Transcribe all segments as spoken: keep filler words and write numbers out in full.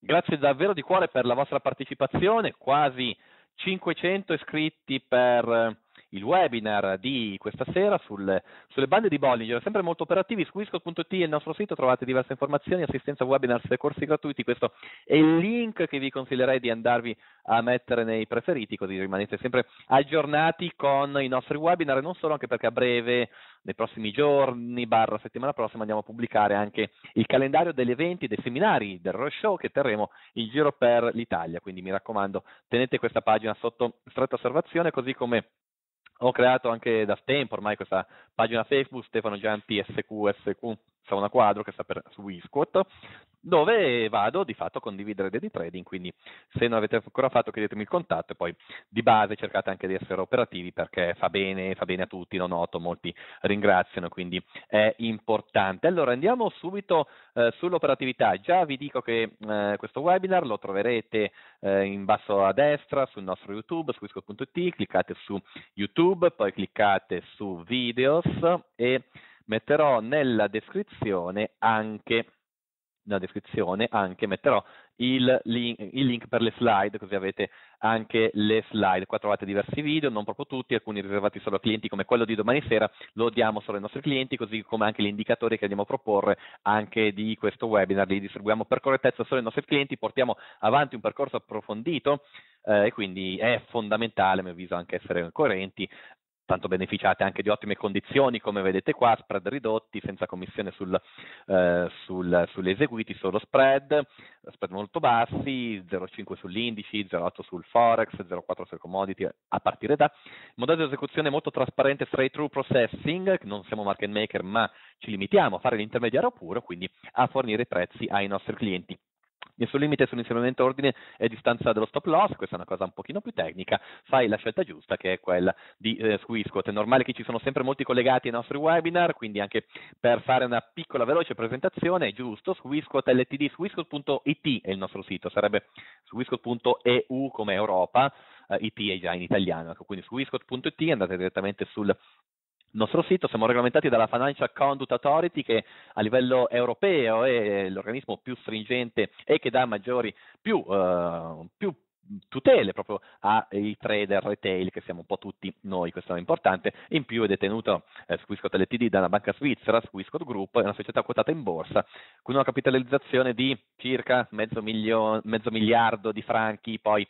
Grazie davvero di cuore per la vostra partecipazione, quasi cinquecento iscritti per eh, il webinar di questa sera sul, sulle bande di Bollinger, sempre molto operativi. Su Wisco punto it è il nostro sito, trovate diverse informazioni, assistenza webinars e corsi gratuiti. Questo è il link che vi consiglierei di andarvi a mettere nei preferiti, così rimanete sempre aggiornati con i nostri webinar, e non solo, anche perché a breve, nei prossimi giorni, barra settimana prossima, andiamo a pubblicare anche il calendario degli eventi, dei seminari, del roadshow che terremo in giro per l'Italia. Quindi mi raccomando, tenete questa pagina sotto stretta osservazione, così come ho creato anche da tempo ormai questa pagina Facebook, Stefano Gianti S Q S Q Sauna Quadro, che sta per su Wisquot, dove vado di fatto a condividere dei trading. Quindi se non avete ancora fatto, chiedetemi il contatto, e poi di base cercate anche di essere operativi, perché fa bene, fa bene a tutti, lo noto, molti ringraziano, quindi è importante. Allora andiamo subito eh, sull'operatività. Già vi dico che eh, questo webinar lo troverete eh, in basso a destra sul nostro YouTube, su wisco punto it, cliccate su YouTube, poi cliccate su Videos e metterò nella descrizione anche nella descrizione anche metterò il link, il link per le slide, così avete anche le slide. Qua trovate diversi video, non proprio tutti, alcuni riservati solo a clienti, come quello di domani sera, lo diamo solo ai nostri clienti, così come anche gli indicatori che andiamo a proporre anche di questo webinar, li distribuiamo per correttezza solo ai nostri clienti, portiamo avanti un percorso approfondito eh, e quindi è fondamentale, a mio avviso, anche essere coerenti. Tanto beneficiate anche di ottime condizioni, come vedete qua, spread ridotti, senza commissione sul, eh, sul, sugli eseguiti, solo spread, spread molto bassi, zero virgola cinque sugli indici, zero virgola otto sul forex, zero virgola quattro sulle commodity a partire da. Modello di esecuzione molto trasparente, straight through processing, non siamo market maker ma ci limitiamo a fare l'intermediario puro, quindi a fornire prezzi ai nostri clienti. Nessun limite sull'inserimento ordine e distanza dello stop loss, questa è una cosa un pochino più tecnica, fai la scelta giusta, che è quella di eh, Swisquot. È normale che ci sono sempre molti collegati ai nostri webinar, quindi anche per fare una piccola veloce presentazione è giusto, Swisquot Ltd, swisquot punto it è il nostro sito, sarebbe swisquot punto e u come Europa, eh, it è già in italiano, quindi swisquot punto it andate direttamente sul nostro sito. Siamo regolamentati dalla Financial Conduct Authority, che a livello europeo è l'organismo più stringente e che dà maggiori più, uh, più tutele proprio ai trader retail, che siamo un po' tutti noi. Questo è importante. In più è detenuto eh, Swisquot Ltd da una banca svizzera, Swisquot Group, è una società quotata in borsa con una capitalizzazione di circa mezzo, milio- mezzo miliardo di franchi, poi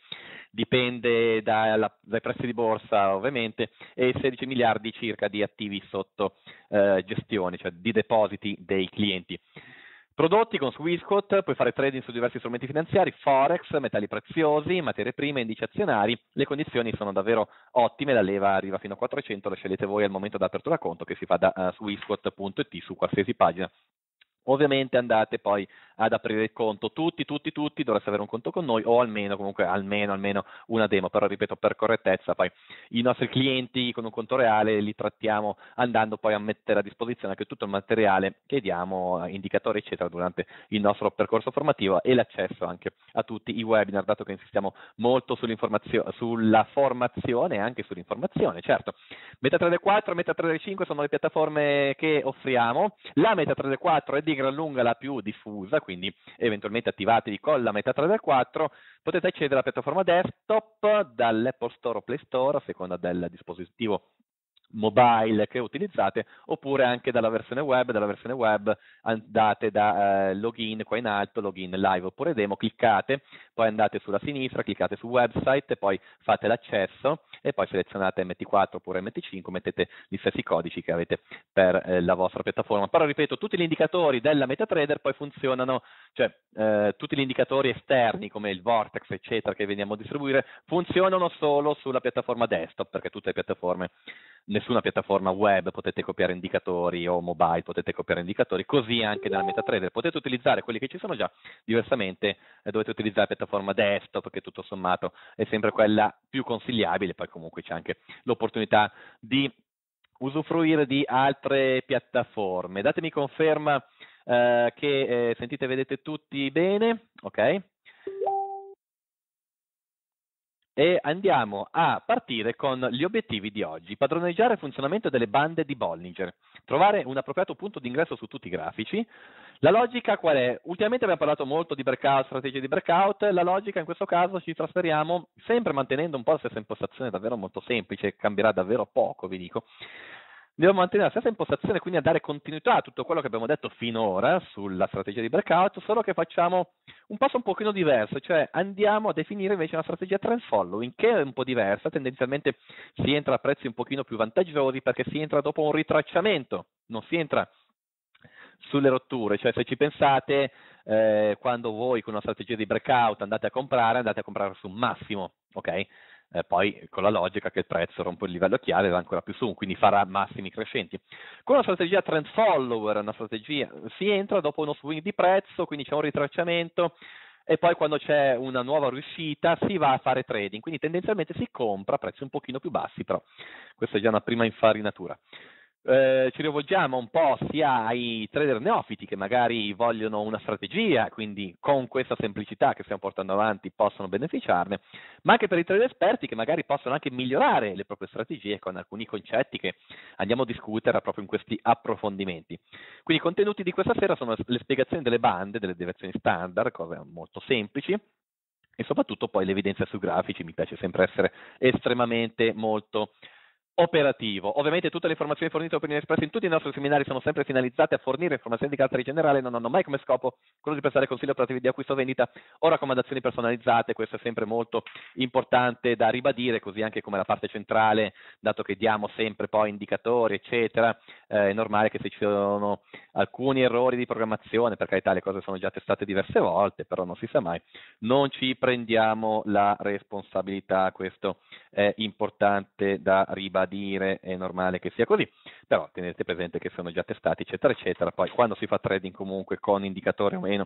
dipende dalla, dai prezzi di borsa ovviamente, e sedici miliardi circa di attivi sotto eh, gestione, cioè di depositi dei clienti. Prodotti con Swisquot, puoi fare trading su diversi strumenti finanziari, forex, metalli preziosi, materie prime, indici azionari. Le condizioni sono davvero ottime, la leva arriva fino a quattrocento, lo scegliete voi al momento dell'apertura conto, che si fa da uh, swisquot punto it su qualsiasi pagina. Ovviamente andate poi ad aprire il conto, tutti, tutti, tutti dovreste avere un conto con noi, o almeno, comunque, almeno, almeno una demo, però ripeto, per correttezza, poi i nostri clienti con un conto reale li trattiamo andando poi a mettere a disposizione anche tutto il materiale che diamo, indicatori eccetera, durante il nostro percorso formativo, e l'accesso anche a tutti i webinar, dato che insistiamo molto sulla formazione e anche sull'informazione. Certo, MetaTrader quattro e MetaTrader cinque sono le piattaforme che offriamo. La MetaTrader quattro è di gran lunga la più diffusa, quindi eventualmente attivatevi con la MetaTrader quattro. Potete accedere alla piattaforma desktop dall'Apple Store o Play Store, a seconda del dispositivo mobile che utilizzate, oppure anche dalla versione web. Dalla versione web andate da eh, login qua in alto, login live oppure demo, cliccate, poi andate sulla sinistra, cliccate su website, poi fate l'accesso e poi selezionate M T quattro oppure M T cinque, mettete gli stessi codici che avete per eh, la vostra piattaforma. Però ripeto, tutti gli indicatori della MetaTrader poi funzionano, cioè eh, tutti gli indicatori esterni come il Vortex eccetera che veniamo a distribuire funzionano solo sulla piattaforma desktop, perché tutte le piattaforme, nessuna piattaforma web potete copiare indicatori, o mobile potete copiare indicatori, così anche nella MetaTrader potete utilizzare quelli che ci sono già, diversamente eh, dovete utilizzare la piattaforma desktop, che tutto sommato è sempre quella più consigliabile. Poi comunque c'è anche l'opportunità di usufruire di altre piattaforme. Datemi conferma eh, che eh, sentite e vedete tutti bene, ok? e andiamo a partire con gli obiettivi di oggi. Padroneggiare il funzionamento delle bande di Bollinger, trovare un appropriato punto di ingresso su tutti i grafici. La logica qual è? Ultimamente abbiamo parlato molto di breakout, strategie di breakout. La logica in questo caso ci trasferiamo sempre mantenendo un po' la stessa impostazione, davvero molto semplice, cambierà davvero poco, vi dico. Dobbiamo mantenere la stessa impostazione, quindi a dare continuità a tutto quello che abbiamo detto finora sulla strategia di breakout, solo che facciamo un passo un pochino diverso, cioè andiamo a definire invece una strategia trend following, che è un po' diversa. Tendenzialmente si entra a prezzi un pochino più vantaggiosi perché si entra dopo un ritracciamento, non si entra sulle rotture. Cioè, se ci pensate, eh, quando voi con una strategia di breakout andate a comprare, andate a comprare su un massimo, ok? Eh, poi con la logica che il prezzo rompe il livello chiave e va ancora più su, quindi farà massimi crescenti. Con una strategia trend follower, una strategia, si entra dopo uno swing di prezzo, quindi c'è un ritracciamento e poi quando c'è una nuova riuscita si va a fare trading, quindi tendenzialmente si compra a prezzi un pochino più bassi, però questa è già una prima infarinatura. Eh, ci rivolgiamo un po' sia ai trader neofiti che magari vogliono una strategia, quindi con questa semplicità che stiamo portando avanti possono beneficiarne, ma anche per i trader esperti che magari possono anche migliorare le proprie strategie con alcuni concetti che andiamo a discutere proprio in questi approfondimenti. Quindi i contenuti di questa sera sono le spiegazioni delle bande, delle deviazioni standard, cose molto semplici, e soprattutto poi le evidenze sui grafici. Mi piace sempre essere estremamente molto operativo. Ovviamente tutte le informazioni fornite e opinioni espresse in tutti i nostri seminari sono sempre finalizzate a fornire informazioni di carattere generale, non hanno mai come scopo quello di prestare consigli operativi di acquisto o vendita o raccomandazioni personalizzate. Questo è sempre molto importante da ribadire, così anche come la parte centrale, dato che diamo sempre poi indicatori, eccetera. Eh, è normale che se ci sono alcuni errori di programmazione, per carità le cose sono già testate diverse volte, però non si sa mai, non ci prendiamo la responsabilità. Questo è importante da ribadire. Dire, è normale che sia così, però tenete presente che sono già testati, eccetera, eccetera. Poi quando si fa trading comunque con indicatori o meno,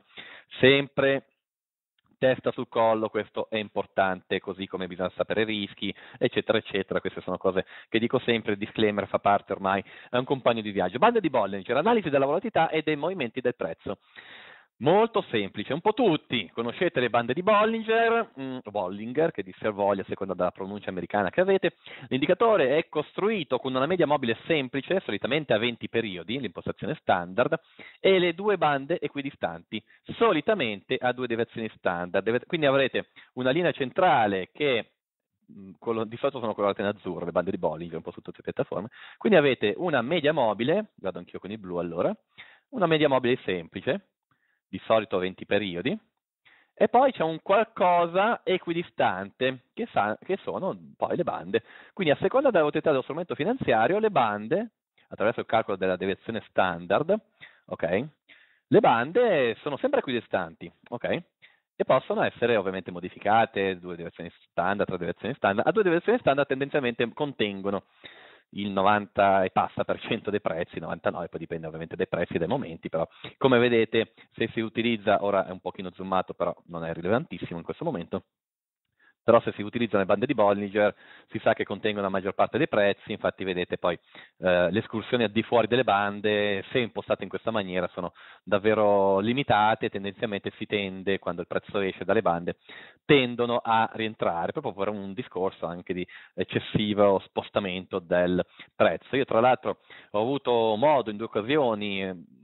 sempre testa sul collo, questo è importante, così come bisogna sapere i rischi, eccetera, eccetera. Queste sono cose che dico sempre, il disclaimer fa parte ormai, è un compagno di viaggio. Bande di Bollinger, analisi della volatilità e dei movimenti del prezzo. Molto semplice, un po' tutti conoscete le bande di Bollinger, mm, Bollinger, che dir voglia a seconda della pronuncia americana che avete. L'indicatore è costruito con una media mobile semplice, solitamente a venti periodi, l'impostazione standard, e le due bande equidistanti, solitamente a due deviazioni standard. Quindi avrete una linea centrale che di solito sono colorate in azzurro, le bande di Bollinger, un po' su tutte le piattaforme. Quindi avete una media mobile, vado anch'io con il blu allora, una media mobile semplice, di solito venti periodi, e poi c'è un qualcosa equidistante che, sa, che sono poi le bande. Quindi a seconda della volatilità dello strumento finanziario, le bande, attraverso il calcolo della deviazione standard, ok, le bande sono sempre equidistanti, ok, e possono essere ovviamente modificate, due deviazioni standard, tre deviazioni standard. A due deviazioni standard tendenzialmente contengono il novanta e passa per cento dei prezzi, novantanove, poi dipende ovviamente dai prezzi e dai momenti, però come vedete se si utilizza, ora è un pochino zoomato però non è rilevantissimo in questo momento, però se si utilizzano le bande di Bollinger si sa che contengono la maggior parte dei prezzi. Infatti vedete poi eh, le escursioni al di fuori delle bande, se impostate in questa maniera, sono davvero limitate. Tendenzialmente si tende, quando il prezzo esce dalle bande, tendono a rientrare, proprio per un discorso anche di eccessivo spostamento del prezzo. Io tra l'altro ho avuto modo in due occasioni,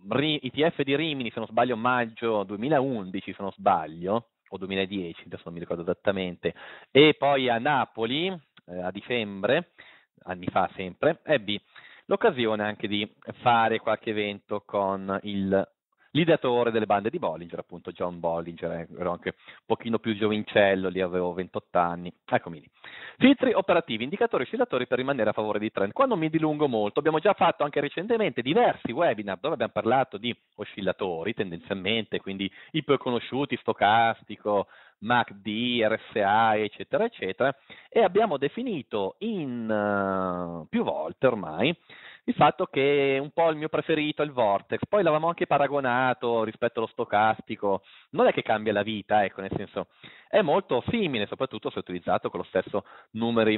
I T F di Rimini, se non sbaglio maggio duemilaundici, se non sbaglio, o duemiladieci, adesso non mi ricordo esattamente, e poi a Napoli, eh, a dicembre, anni fa sempre, ebbi l'occasione anche di fare qualche evento con il l'ideatore delle bande di Bollinger, appunto John Bollinger. Ero anche un pochino più giovincello, lì avevo ventotto anni, eccomi lì. Filtri operativi, indicatori oscillatori per rimanere a favore di trend. Qua non mi dilungo molto, abbiamo già fatto anche recentemente diversi webinar dove abbiamo parlato di oscillatori tendenzialmente, quindi i più conosciuti, stocastico, M A C D, R S I, eccetera, eccetera, e abbiamo definito in uh, più volte ormai il fatto che un po' il mio preferito è il Vortex. Poi l'avevamo anche paragonato rispetto allo stocastico, non è che cambia la vita, ecco, nel senso è molto simile, soprattutto se utilizzato con lo stesso numeri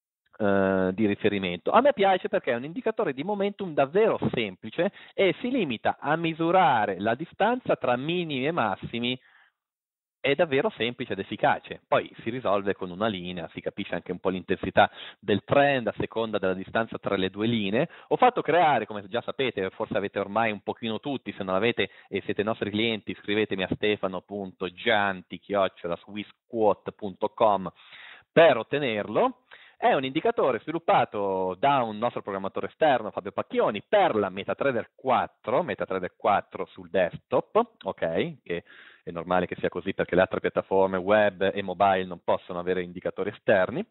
eh, di riferimento. A me piace perché è un indicatore di momentum davvero semplice e si limita a misurare la distanza tra minimi e massimi è davvero semplice ed efficace. Poi si risolve con una linea, si capisce anche un po' l'intensità del trend a seconda della distanza tra le due linee. Ho fatto creare, come già sapete, forse avete ormai un pochino tutti, se non avete e siete nostri clienti, scrivetemi a stefano punto gianti chiocciola swissquote punto com per ottenerlo. È un indicatore sviluppato da un nostro programmatore esterno, Fabio Pacchioni, per la MetaTrader quattro, MetaTrader quattro sul desktop, ok? Che è normale che sia così perché le altre piattaforme web e mobile non possono avere indicatori esterni,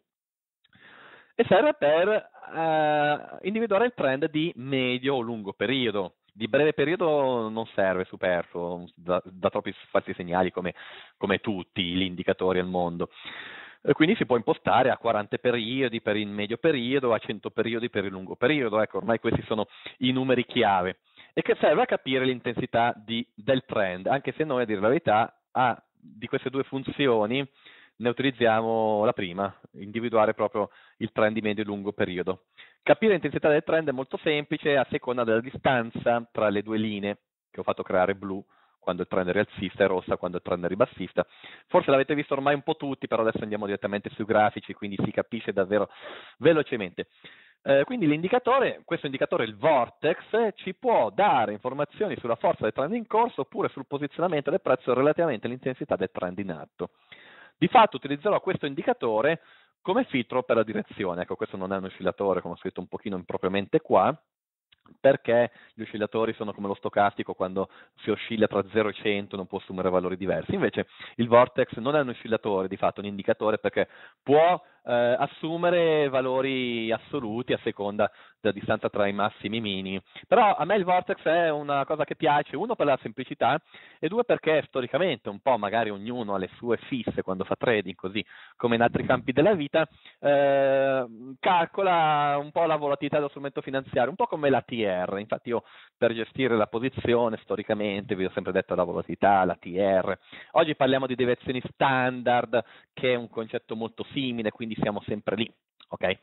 e serve per eh, individuare il trend di medio o lungo periodo. Di breve periodo non serve, superfluo, da, da troppi falsi segnali come, come tutti gli indicatori al mondo. E quindi si può impostare a quaranta periodi per il medio periodo, a cento periodi per il lungo periodo. Ecco, ormai questi sono i numeri chiave, e che serve a capire l'intensità di, del trend, anche se noi, a dire la verità, ah, di queste due funzioni ne utilizziamo la prima, individuare proprio il trend di medio e lungo periodo. Capire l'intensità del trend è molto semplice a seconda della distanza tra le due linee, che ho fatto creare blu quando il trend è rialzista e rossa quando il trend è ribassista. Forse l'avete visto ormai un po' tutti, però adesso andiamo direttamente sui grafici, quindi si capisce davvero velocemente. Eh, quindi l'indicatore, questo indicatore, il Vortex, ci può dare informazioni sulla forza del trend in corso oppure sul posizionamento del prezzo relativamente all'intensità del trend in atto. Di fatto utilizzerò questo indicatore come filtro per la direzione. Ecco, questo non è un oscillatore, come ho scritto un pochino impropriamente qua, perché gli oscillatori sono come lo stocastico, quando si oscilla tra zero e cento non può assumere valori diversi. Invece il Vortex non è un oscillatore, di fatto è un indicatore, perché può eh, assumere valori assoluti a seconda della distanza tra i massimi e i minimi. Però a me il Vortex è una cosa che piace, uno per la semplicità e due perché storicamente un po' magari ognuno ha le sue fisse quando fa trading, così come in altri campi della vita, eh, calcola un po' la volatilità dello strumento finanziario, un po' come la T R. Infatti io per gestire la posizione storicamente vi ho sempre detto la volatilità, la T R. Oggi parliamo di deviazioni standard, che è un concetto molto simile, quindi siamo sempre lì, ok?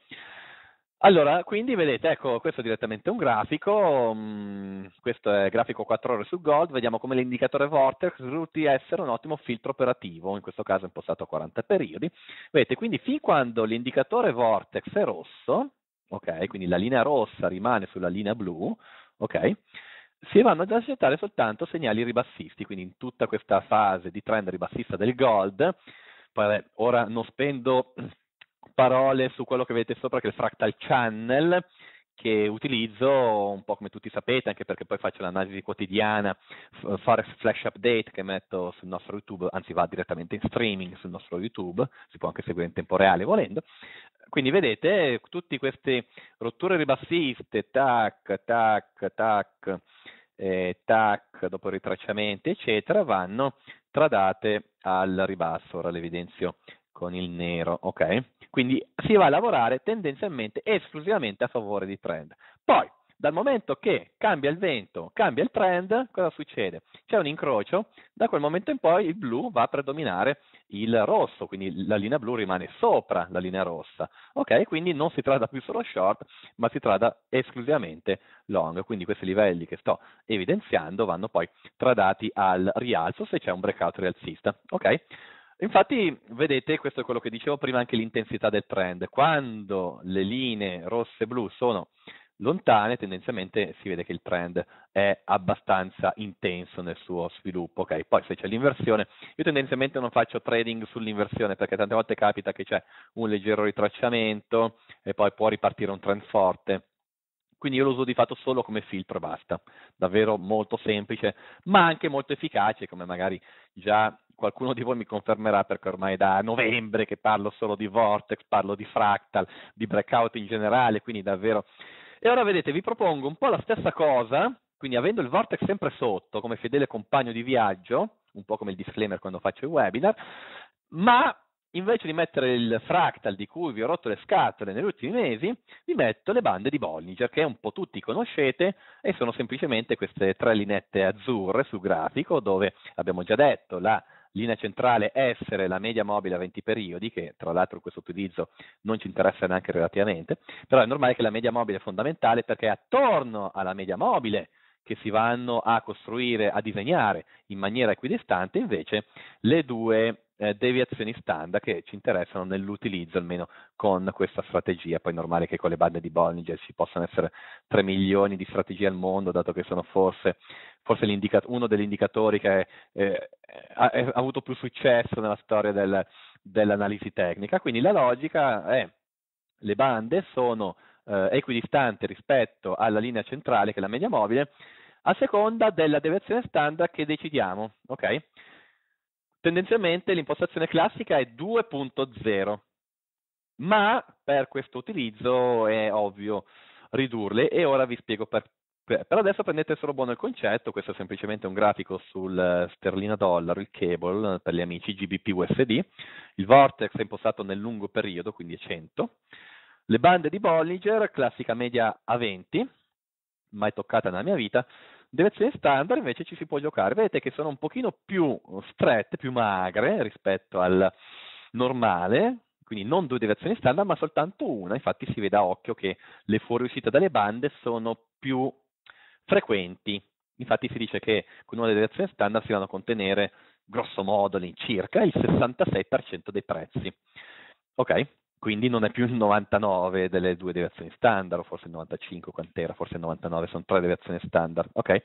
Allora, quindi vedete, ecco, questo è direttamente un grafico, mh, questo è grafico quattro ore su Gold, vediamo come l'indicatore Vortex risulti essere un ottimo filtro operativo, in questo caso è impostato a quaranta periodi. Vedete, quindi fin quando l'indicatore Vortex è rosso, ok, quindi la linea rossa rimane sulla linea blu, ok, si vanno ad accettare soltanto segnali ribassisti, quindi in tutta questa fase di trend ribassista del Gold. Poi, ora non spendo parole su quello che vedete sopra, che è il Fractal Channel, che utilizzo un po' come tutti sapete, anche perché poi faccio l'analisi quotidiana, Forex Flash Update, che metto sul nostro YouTube, anzi va direttamente in streaming sul nostro YouTube, si può anche seguire in tempo reale volendo. Quindi vedete, tutte queste rotture ribassiste, tac, tac, tac, eh, tac, dopo ritracciamenti, eccetera, vanno tradate al ribasso. Ora le evidenzio con il nero, ok? Quindi si va a lavorare tendenzialmente esclusivamente a favore di trend. Poi, dal momento che cambia il vento, cambia il trend, cosa succede? C'è un incrocio, da quel momento in poi il blu va a predominare il rosso, quindi la linea blu rimane sopra la linea rossa, ok? Quindi non si tratta più solo short, ma si tratta esclusivamente long, quindi questi livelli che sto evidenziando vanno poi tradati al rialzo se c'è un breakout rialzista, ok? Infatti, vedete, questo è quello che dicevo prima, anche l'intensità del trend. Quando le linee rosse e blu sono lontane, tendenzialmente si vede che il trend è abbastanza intenso nel suo sviluppo. Okay? Poi se c'è l'inversione, io tendenzialmente non faccio trading sull'inversione, perché tante volte capita che c'è un leggero ritracciamento e poi può ripartire un trend forte. Quindi io lo uso di fatto solo come filtro e basta, davvero molto semplice, ma anche molto efficace, come magari già qualcuno di voi mi confermerà, perché ormai da novembre che parlo solo di Vortex, parlo di Fractal, di breakout in generale, quindi davvero... E ora vedete, vi propongo un po' la stessa cosa, quindi avendo il Vortex sempre sotto, come fedele compagno di viaggio, un po' come il disclaimer quando faccio i webinar, ma invece di mettere il Fractal di cui vi ho rotto le scatole negli ultimi mesi, vi metto le bande di Bollinger, che un po' tutti conoscete, e sono semplicemente queste tre lineette azzurre sul grafico, dove abbiamo già detto la linea centrale essere la media mobile a venti periodi, che tra l'altro in questo utilizzo non ci interessa neanche relativamente, però è normale che la media mobile è fondamentale, perché è attorno alla media mobile che si vanno a costruire, a disegnare in maniera equidistante, invece le due eh, deviazioni standard che ci interessano nell'utilizzo, almeno con questa strategia. Poi è normale che con le bande di Bollinger ci possano essere tre milioni di strategie al mondo, dato che sono forse, forse uno degli indicatori che eh, ha, ha avuto più successo nella storia del, dell'analisi tecnica. Quindi la logica è: le bande sono eh, equidistanti rispetto alla linea centrale, che è la media mobile, a seconda della deviazione standard che decidiamo, ok? Tendenzialmente l'impostazione classica è due punto zero, ma per questo utilizzo è ovvio ridurle, e ora vi spiego per, per, per adesso prendete solo buono il concetto. Questo è semplicemente un grafico sul sterlina dollaro, il cable per gli amici G B P U S D, il vortex è impostato nel lungo periodo, quindi è cento, le bande di Bollinger, classica media a venti, mai toccata nella mia vita. Deviazioni standard invece ci si può giocare, vedete che sono un pochino più strette, più magre rispetto al normale, quindi non due deviazioni standard ma soltanto una. Infatti si vede a occhio che le fuoriuscite dalle bande sono più frequenti. Infatti si dice che con una deviazione standard si vanno a contenere grosso modo all'incirca il sessantasei per cento dei prezzi, ok? Quindi non è più il novantanove delle due deviazioni standard, o forse il novantacinque, quant'era? Forse il novantanove, sono tre deviazioni standard, ok?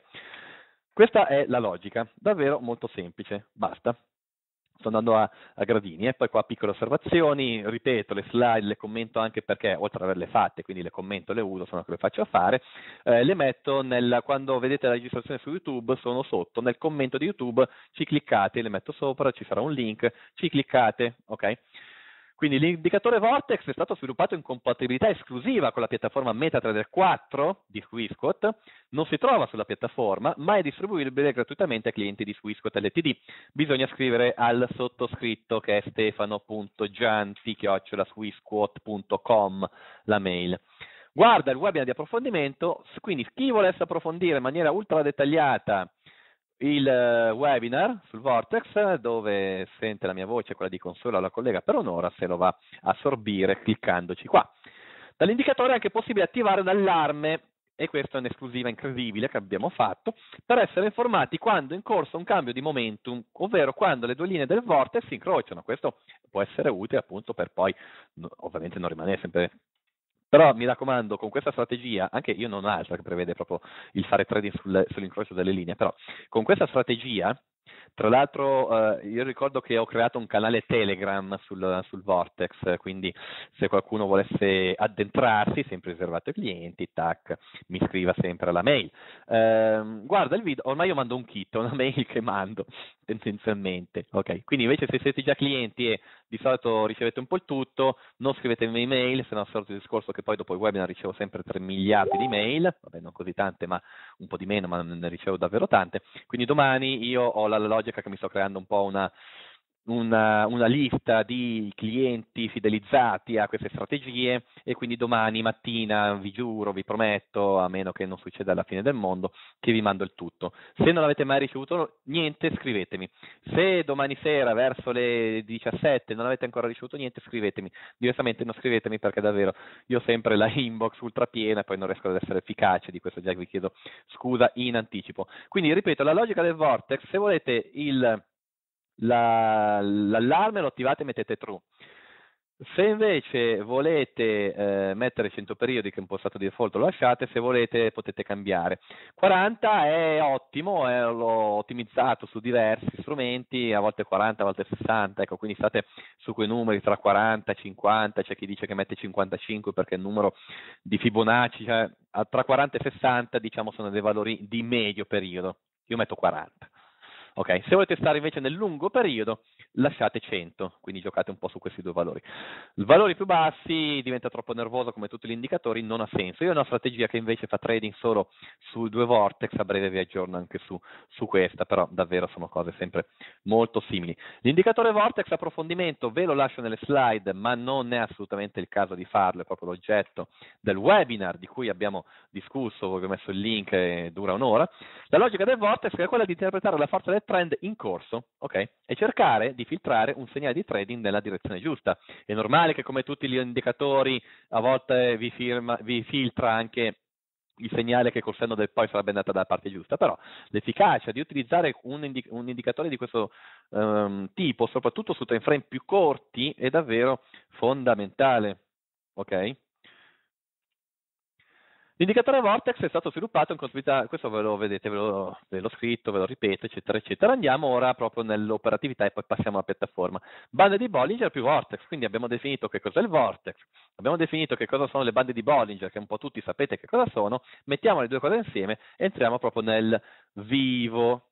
Questa è la logica, davvero molto semplice, basta. Sto andando a, a gradini, e eh? Poi qua piccole osservazioni, ripeto, le slide le commento anche perché, oltre ad averle fatte, quindi le commento, le uso, sono che le faccio fare, eh, le metto nel, quando vedete la registrazione su YouTube, sono sotto, nel commento di YouTube, ci cliccate, le metto sopra, ci sarà un link, ci cliccate, ok? Quindi l'indicatore Vortex è stato sviluppato in compatibilità esclusiva con la piattaforma MetaTrader quattro di Swissquote, non si trova sulla piattaforma, ma è distribuibile gratuitamente ai clienti di Swissquote L T D. Bisogna scrivere al sottoscritto, che è stefano punto gianti chiocciola swissquote punto com, la mail. Guarda il webinar di approfondimento, quindi chi volesse approfondire in maniera ultra dettagliata il webinar sul Vortex, dove sente la mia voce, quella di Consuelo, la collega per un'ora, se lo va a assorbire cliccandoci qua. Dall'indicatore è anche possibile attivare un allarme, e questa è un'esclusiva incredibile che abbiamo fatto, per essere informati quando è in corso un cambio di momentum, ovvero quando le due linee del Vortex si incrociano. Questo può essere utile appunto per poi, ovviamente non rimanere sempre... Però mi raccomando, con questa strategia, anche io non ho altra che prevede proprio il fare trading sul, sull'incrocio delle linee, però con questa strategia, tra l'altro eh, io ricordo che ho creato un canale Telegram sul, sul Vortex, quindi se qualcuno volesse addentrarsi, sempre riservato ai clienti, tac, mi scriva sempre alla mail. Eh, guarda il video, ormai io mando un kit, una mail che mando tendenzialmente, ok? Quindi invece se siete già clienti e di solito ricevete un po' il tutto, non scrivetemi email, se no è il solito discorso che poi dopo il webinar ricevo sempre tre miliardi di mail, vabbè non così tante, ma un po' di meno, ma ne ricevo davvero tante. Quindi domani io ho la logica che mi sto creando un po' una, una, una lista di clienti fidelizzati a queste strategie, e quindi domani mattina vi giuro, vi prometto, a meno che non succeda alla fine del mondo, che vi mando il tutto. Se non avete mai ricevuto niente, scrivetemi. Se domani sera verso le diciassette non avete ancora ricevuto niente, scrivetemi. Diversamente non scrivetemi, perché davvero io ho sempre la inbox ultra piena e poi non riesco ad essere efficace, di questo già vi chiedo scusa in anticipo. Quindi ripeto, la logica del Vortex: se volete il l'allarme lo attivate e mettete true. Se invece volete eh, mettere cento periodi, che è impostato di default, lo lasciate, se volete potete cambiare. quaranta è ottimo, eh, l'ho ottimizzato su diversi strumenti, a volte quaranta, a volte sessanta, ecco, quindi state su quei numeri tra quaranta e cinquanta, c'è chi dice che mette cinquantacinque perché è il numero di Fibonacci, cioè, tra quaranta e sessanta diciamo sono dei valori di medio periodo, io metto quaranta. Ok, se volete stare invece nel lungo periodo, lasciate cento, quindi giocate un po' su questi due valori. I valori più bassi diventa troppo nervoso come tutti gli indicatori, non ha senso. Io ho una strategia che invece fa trading solo sui due Vortex, a breve vi aggiorno anche su, su questa, però davvero sono cose sempre molto simili. L'indicatore Vortex approfondimento ve lo lascio nelle slide, ma non è assolutamente il caso di farlo, è proprio l'oggetto del webinar di cui abbiamo discusso, vi ho messo il link e dura un'ora. La logica del Vortex è quella di interpretare la forza del trend in corso, ok? E cercare di filtrare un segnale di trading nella direzione giusta. È normale che, come tutti gli indicatori, a volte vi, firma, vi filtra anche il segnale che col senno del poi sarebbe andata dalla parte giusta, però l'efficacia di utilizzare un, indic un indicatore di questo um, tipo, soprattutto su time frame più corti, è davvero fondamentale. Ok? L'indicatore Vortex è stato sviluppato in continuità, questo ve lo vedete, ve l'ho scritto, ve lo ripeto, eccetera, eccetera. Andiamo ora proprio nell'operatività e poi passiamo alla piattaforma. Bande di Bollinger più Vortex, quindi abbiamo definito che cos'è il Vortex, abbiamo definito che cosa sono le bande di Bollinger, che un po' tutti sapete che cosa sono, mettiamo le due cose insieme e entriamo proprio nel vivo.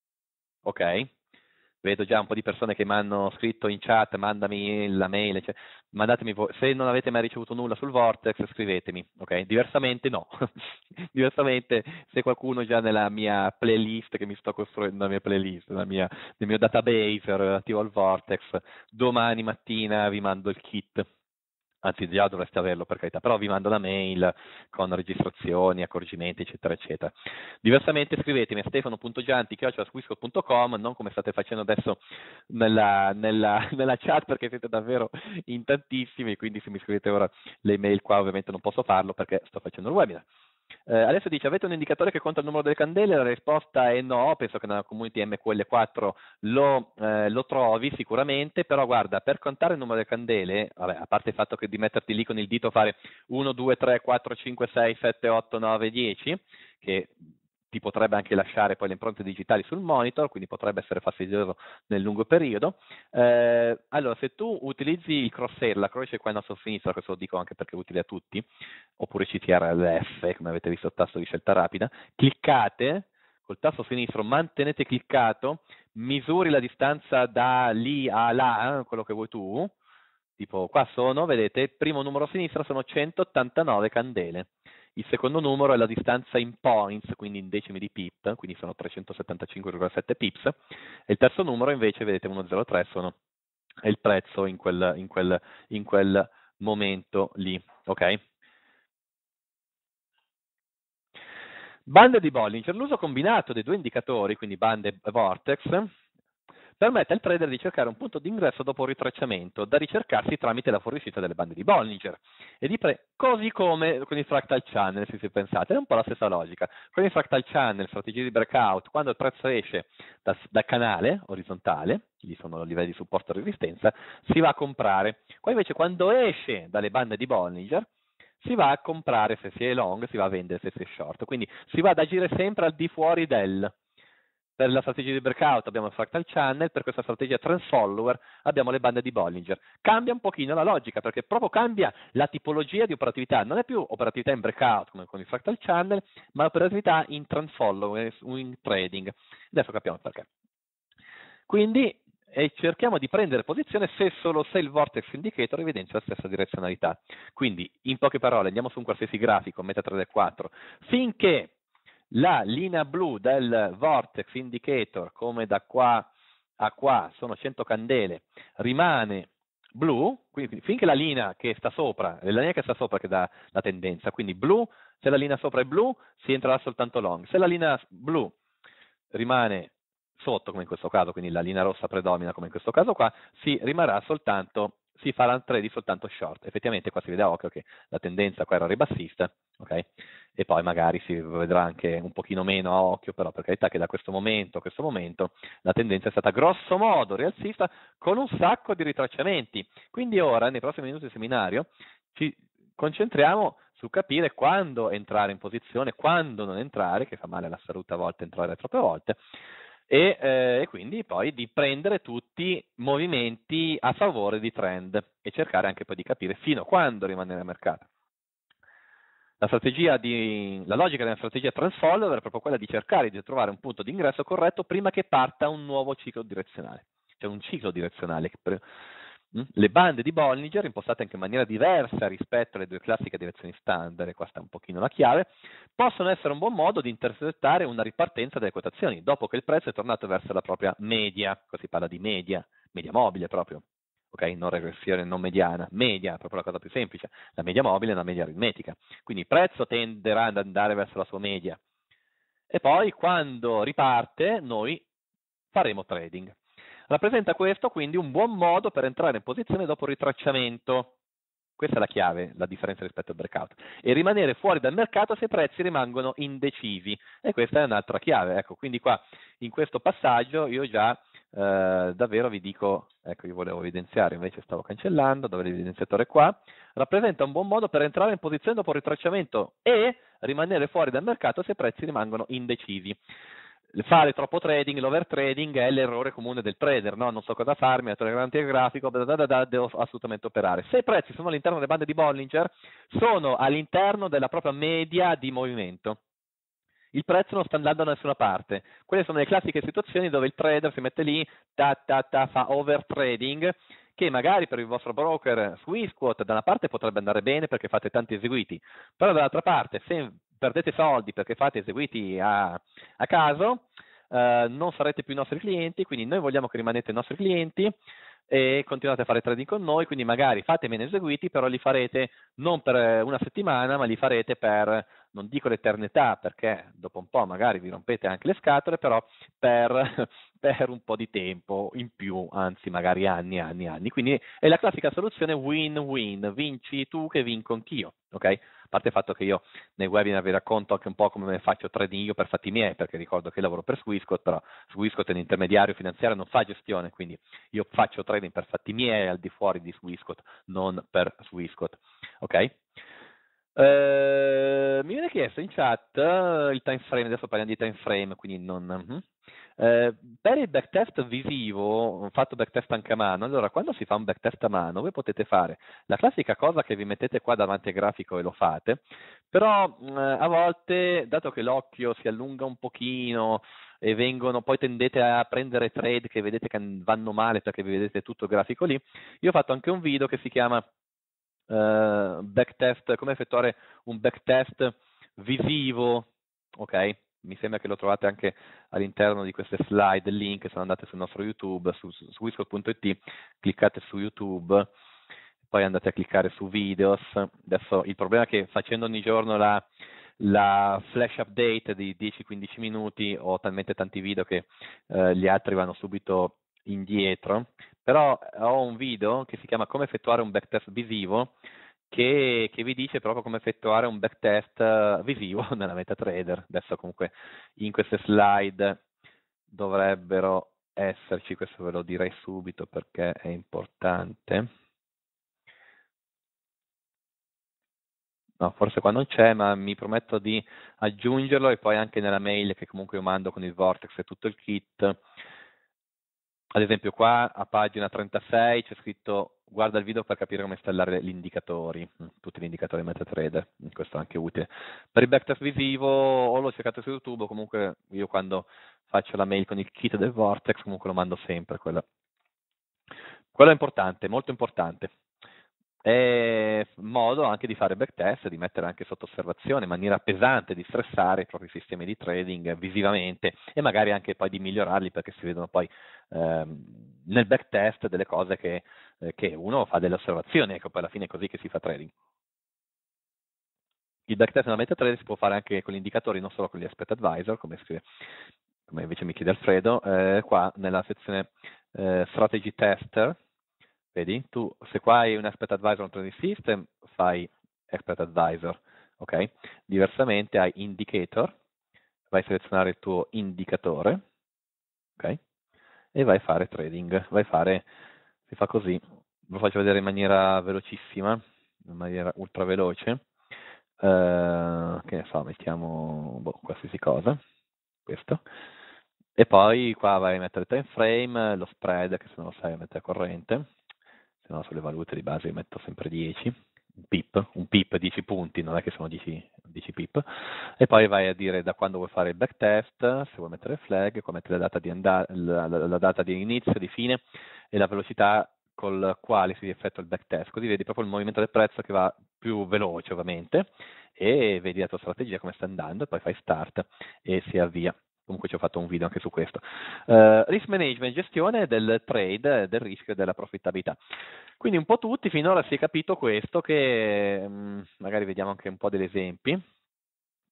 Ok? Vedo già un po' di persone che mi hanno scritto in chat, mandami la mail, cioè, mandatemi voi. Se non avete mai ricevuto nulla sul Vortex, scrivetemi, ok? Diversamente no. Diversamente, se qualcuno già nella mia playlist, che mi sto costruendo la mia playlist, la mia, nel mio database relativo al Vortex, domani mattina vi mando il kit. Anzi, già dovreste averlo per carità, però vi mando la mail con registrazioni, accorgimenti, eccetera, eccetera. Diversamente scrivetemi a stefano punto gianti chiocciola squisco punto com, non come state facendo adesso nella, nella, nella chat, perché siete davvero in tantissimi, quindi se mi scrivete ora le mail qua ovviamente non posso farlo perché sto facendo il webinar. Eh, adesso dice, avete un indicatore che conta il numero delle candele? La risposta è no, penso che nella community M Q L quattro lo, eh, lo trovi sicuramente, però guarda, per contare il numero delle candele, vabbè, a parte il fatto che di metterti lì con il dito a fare uno, due, tre, quattro, cinque, sei, sette, otto, nove, dieci, che ti potrebbe anche lasciare poi le impronte digitali sul monitor, quindi potrebbe essere fastidioso nel lungo periodo. Eh, allora, se tu utilizzi il crosshair, la croce qua in alto a sinistra, questo lo dico anche perché è utile a tutti, oppure C T R L F, come avete visto il tasto di scelta rapida, cliccate, col tasto sinistro mantenete cliccato, misuri la distanza da lì a là, quello che vuoi tu, tipo qua sono, vedete, il primo numero a sinistra sono centottantanove candele. Il secondo numero è la distanza in points, quindi in decimi di pip, quindi sono trecentosettantacinque virgola sette pips, e il terzo numero invece, vedete, centotre, sono, è il prezzo in quel, in quel, in quel momento lì, ok? Bande di Bollinger, l'uso combinato dei due indicatori, quindi bande e vortex, permette al trader di cercare un punto di ingresso dopo un ritracciamento da ricercarsi tramite la fuoriuscita delle bande di Bollinger, e di pre così come con i fractal channel, se ci pensate, è un po' la stessa logica. Con i fractal channel, strategie di breakout, quando il prezzo esce dal, dal canale orizzontale, gli sono livelli di supporto e resistenza, si va a comprare. Qua invece quando esce dalle bande di Bollinger, si va a comprare se si è long, si va a vendere se si è short, quindi si va ad agire sempre al di fuori del. Per la strategia di breakout abbiamo il fractal channel, per questa strategia trend follower abbiamo le bande di Bollinger. Cambia un pochino la logica, perché proprio cambia la tipologia di operatività, non è più operatività in breakout come con il fractal channel, ma operatività in trend follower, in trading. Adesso capiamo il perché. Quindi e cerchiamo di prendere posizione se solo se il vortex indicator evidenzia la stessa direzionalità. Quindi, in poche parole, andiamo su un qualsiasi grafico, MetaTrader quattro, finché la linea blu del vortex indicator, come da qua a qua sono cento candele, rimane blu, quindi finché la linea che sta sopra, è la linea che sta sopra che dà la tendenza, quindi blu, se la linea sopra è blu si entrerà soltanto long, se la linea blu rimane sotto, come in questo caso, quindi la linea rossa predomina come in questo caso qua, si rimarrà soltanto, si farà il trade soltanto short. Effettivamente qua si vede a occhio che la tendenza qua era ribassista, ok? E poi magari si vedrà anche un pochino meno a occhio, però per carità che da questo momento a questo momento la tendenza è stata grosso modo rialzista con un sacco di ritracciamenti. Quindi ora, nei prossimi minuti di seminario, ci concentriamo su capire quando entrare in posizione, quando non entrare, che fa male alla salute a volte entrare troppe volte, e, eh, e quindi poi di prendere tutti movimenti a favore di trend e cercare anche poi di capire fino a quando rimanere a mercato. La, strategia di, la logica della strategia trend follower è proprio quella di cercare di trovare un punto di ingresso corretto prima che parta un nuovo ciclo direzionale, cioè un ciclo direzionale. Le bande di Bollinger, impostate anche in maniera diversa rispetto alle due classiche direzioni standard, e qua sta un pochino la chiave, possono essere un buon modo di intercettare una ripartenza delle quotazioni, dopo che il prezzo è tornato verso la propria media. Qua si parla di media, media mobile proprio, ok? Non regressione, non mediana, media, proprio la cosa più semplice. La media mobile è una media aritmetica, quindi il prezzo tenderà ad andare verso la sua media. E poi, quando riparte, noi faremo trading. Rappresenta questo quindi un buon modo per entrare in posizione dopo il ritracciamento. Questa è la chiave, la differenza rispetto al breakout. E rimanere fuori dal mercato se i prezzi rimangono indecisi. E questa è un'altra chiave. Ecco, quindi qua in questo passaggio io già eh, davvero vi dico, ecco, io volevo evidenziare, invece stavo cancellando, dove l'evidenziatore qua, rappresenta un buon modo per entrare in posizione dopo il ritracciamento e rimanere fuori dal mercato se i prezzi rimangono indecisi. Fare troppo trading, l'overtrading è l'errore comune del trader, no? Non so cosa farmi, metto davanti al grafico, da, da, da, da, devo assolutamente operare. Se i prezzi sono all'interno delle bande di Bollinger, sono all'interno della propria media di movimento. Il prezzo non sta andando da nessuna parte. Quelle sono le classiche situazioni dove il trader si mette lì, ta, ta, ta, fa overtrading, che magari per il vostro broker Swissquote da una parte potrebbe andare bene perché fate tanti eseguiti, però dall'altra parte se perdete soldi perché fate eseguiti a, a caso, eh, non sarete più i nostri clienti, quindi noi vogliamo che rimanete i nostri clienti e continuate a fare trading con noi, quindi magari fate meno eseguiti, però li farete non per una settimana, ma li farete per, non dico l'eternità, perché dopo un po' magari vi rompete anche le scatole, però per, per un po' di tempo in più, anzi magari anni, anni, anni. Quindi è la classica soluzione win-win, vinci tu che vinco anch'io, ok? A parte il fatto che io nei webinar vi racconto anche un po' come faccio trading io per fatti miei, perché ricordo che lavoro per Swissquote, però Swissquote è un intermediario finanziario, non fa gestione, quindi io faccio trading per fatti miei al di fuori di Swissquote, non per Swissquote, ok? Eh, mi viene chiesto in chat uh, il time frame, adesso parliamo di time frame, quindi non... Uh-huh. Eh, per il backtest visivo, ho fatto backtest anche a mano, allora quando si fa un backtest a mano voi potete fare la classica cosa che vi mettete qua davanti al grafico e lo fate, però eh, a volte, dato che l'occhio si allunga un pochino e vengono, poi tendete a prendere trade che vedete che vanno male perché vi vedete tutto il grafico lì, io ho fatto anche un video che si chiama Uh, backtest, come effettuare un backtest visivo, ok? Mi sembra che lo trovate anche all'interno di queste slide, il link, se andate sul nostro YouTube, su, su swissquote punto it, cliccate su YouTube, poi andate a cliccare su videos. Adesso il problema è che facendo ogni giorno la, la flash update di dieci quindici minuti ho talmente tanti video che eh, gli altri vanno subito indietro, però ho un video che si chiama come effettuare un backtest visivo che, che vi dice proprio come effettuare un backtest visivo nella MetaTrader. Adesso comunque in queste slide dovrebbero esserci, questo ve lo direi subito perché è importante. No, forse qua non c'è, ma mi prometto di aggiungerlo e poi anche nella mail che comunque io mando con il Vortex e tutto il kit. Ad esempio qua a pagina trentasei c'è scritto guarda il video per capire come installare gli indicatori, tutti gli indicatori MetaTrader, questo è anche utile. Per il backtest visivo o l'ho cercato su YouTube o comunque io quando faccio la mail con il kit del Vortex comunque lo mando sempre, quello, quello è importante, molto importante. È modo anche di fare backtest, di mettere anche sotto osservazione in maniera pesante, di stressare i propri sistemi di trading visivamente e magari anche poi di migliorarli perché si vedono poi ehm, nel backtest delle cose che, eh, che uno fa delle osservazioni, ecco poi alla fine è così che si fa trading. Il backtest nella MetaTrader si può fare anche con gli indicatori, non solo con gli Expert Advisor, come, scrive, come invece mi chiede Alfredo, eh, qua nella sezione eh, Strategy Tester. Vedi, tu se qua hai un Expert Advisor, un trading system, fai Expert Advisor, ok? Diversamente hai Indicator, vai a selezionare il tuo indicatore, ok? E vai a fare trading, vai a fare, si fa così, ve lo faccio vedere in maniera velocissima, in maniera ultra veloce, uh, che ne so, mettiamo, boh, qualsiasi cosa, questo, e poi qua vai a mettere il time frame, lo spread, che se non lo sai mettere corrente, se no sulle valute di base metto sempre dieci, un pip, un pip dieci punti, non è che sono dieci, dieci pip, e poi vai a dire da quando vuoi fare il backtest, se vuoi mettere il flag, qua metti la data di, la, la, la data di inizio, di fine e la velocità col quale si effettua il backtest, così vedi proprio il movimento del prezzo che va più veloce ovviamente e vedi la tua strategia come sta andando, e poi fai start e si avvia. Comunque ci ho fatto un video anche su questo. Uh, risk management, gestione del trade, del rischio e della profittabilità. Quindi un po' tutti finora si è capito questo, che mh, magari vediamo anche un po' degli esempi.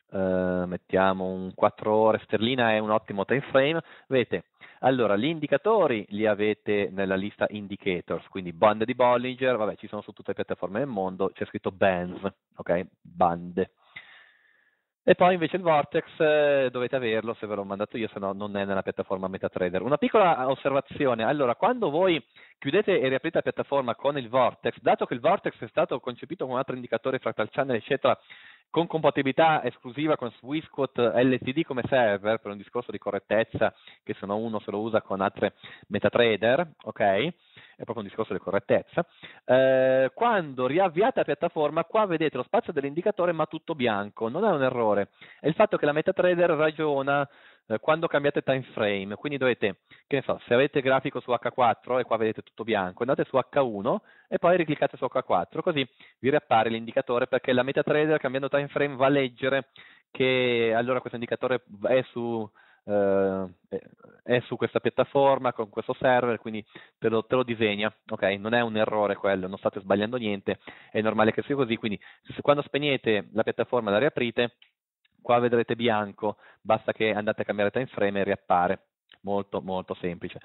eh, mettiamo un quattro ore, sterlina è un ottimo time frame, vedete, allora gli indicatori li avete nella lista indicators, quindi bande di Bollinger, vabbè ci sono su tutte le piattaforme del mondo, c'è scritto bands, ok, bande. E poi invece il Vortex eh, dovete averlo se ve l'ho mandato io, se no non è nella piattaforma MetaTrader. Una piccola osservazione, allora quando voi chiudete e riaprite la piattaforma con il Vortex, dato che il Vortex è stato concepito come un altro indicatore fractal channel eccetera, con compatibilità esclusiva con Swissquote L T D come server, per un discorso di correttezza, che se no uno se lo usa con altre MetaTrader, ok? È proprio un discorso di correttezza. Eh, quando riavviate la piattaforma, qua vedete lo spazio dell'indicatore ma tutto bianco, non è un errore, è il fatto che la MetaTrader ragiona eh, quando cambiate time frame, quindi dovete, che ne so, se avete grafico su H quattro e qua vedete tutto bianco, andate su H uno e poi ricliccate su H quattro, così vi riappare l'indicatore, perché la MetaTrader cambiando time frame va a leggere che allora questo indicatore è su Uh, è su questa piattaforma con questo server, quindi te lo, te lo disegna, ok? Non è un errore quello, non state sbagliando niente, è normale che sia così, quindi se quando spegnete la piattaforma e la riaprite, qua vedrete bianco, basta che andate a cambiare time frame e riappare, molto molto semplice.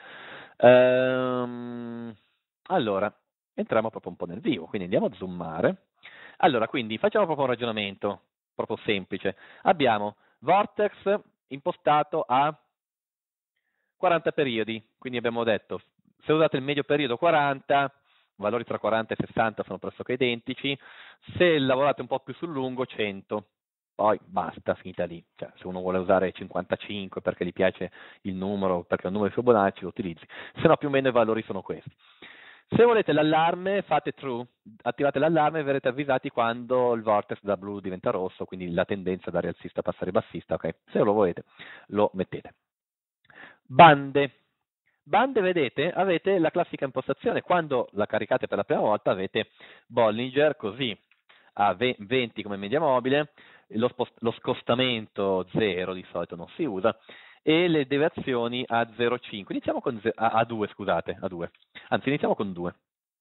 Um, allora, entriamo proprio un po' nel vivo, quindi andiamo a zoomare. Allora, quindi facciamo proprio un ragionamento proprio semplice. Abbiamo Vortex impostato a quaranta periodi, quindi abbiamo detto, se usate il medio periodo quaranta, valori tra quaranta e sessanta sono pressoché identici, se lavorate un po' più sul lungo cento, poi basta, finita lì, cioè, se uno vuole usare cinquantacinque perché gli piace il numero, perché è un numero di Fibonacci, lo utilizzi, se no più o meno i valori sono questi. Se volete l'allarme, fate true, attivate l'allarme e verrete avvisati quando il vortex da blu diventa rosso, quindi la tendenza da rialzista a passare bassista, ok? Se lo volete, lo mettete. Bande. Bande, vedete, avete la classica impostazione, quando la caricate per la prima volta avete Bollinger così, a venti come media mobile, lo, lo scostamento zero di solito non si usa, e le deviazioni a zero virgola cinque. Iniziamo con a, a due, scusate, a due. Anzi, iniziamo con due.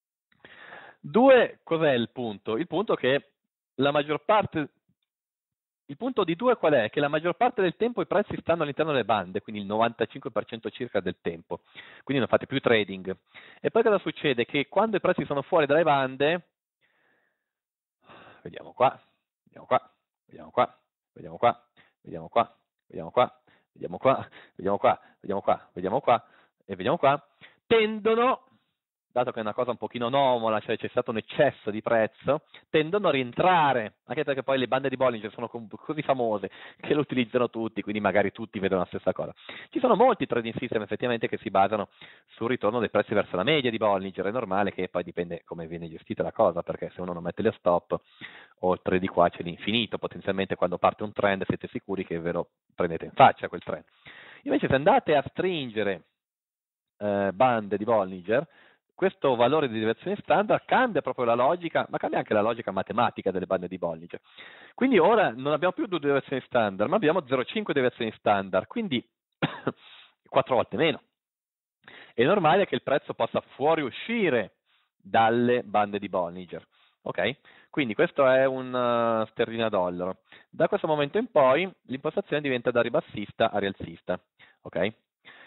due, cos'è il punto? Il punto è che la maggior parte, il punto di due qual è? Che la maggior parte del tempo i prezzi stanno all'interno delle bande, quindi il novantacinque per cento circa del tempo, quindi non fate più trading. E poi cosa succede? Che quando i prezzi sono fuori dalle bande, vediamo qua, vediamo qua, vediamo qua, vediamo qua, vediamo qua, vediamo qua, vediamo qua, vediamo qua, vediamo qua, vediamo qua, e vediamo qua, tendono, dato che è una cosa un pochino anomala, cioè c'è stato un eccesso di prezzo, tendono a rientrare, anche perché poi le bande di Bollinger sono così famose che lo utilizzano tutti, quindi magari tutti vedono la stessa cosa. Ci sono molti trading system effettivamente che si basano sul ritorno dei prezzi verso la media di Bollinger, è normale che poi dipende come viene gestita la cosa, perché se uno non mette le stop, oltre di qua c'è l'infinito, potenzialmente quando parte un trend siete sicuri che ve lo prendete in faccia quel trend. Invece se andate a stringere eh, bande di Bollinger, questo valore di deviazione standard cambia proprio la logica, ma cambia anche la logica matematica delle bande di Bollinger. Quindi ora non abbiamo più due deviazioni standard, ma abbiamo zero virgola cinque deviazioni standard, quindi quattro volte meno. È normale che il prezzo possa fuoriuscire dalle bande di Bollinger. Ok? Quindi questo è un uh, sterlina dollaro. Da questo momento in poi l'impostazione diventa da ribassista a rialzista. Ok?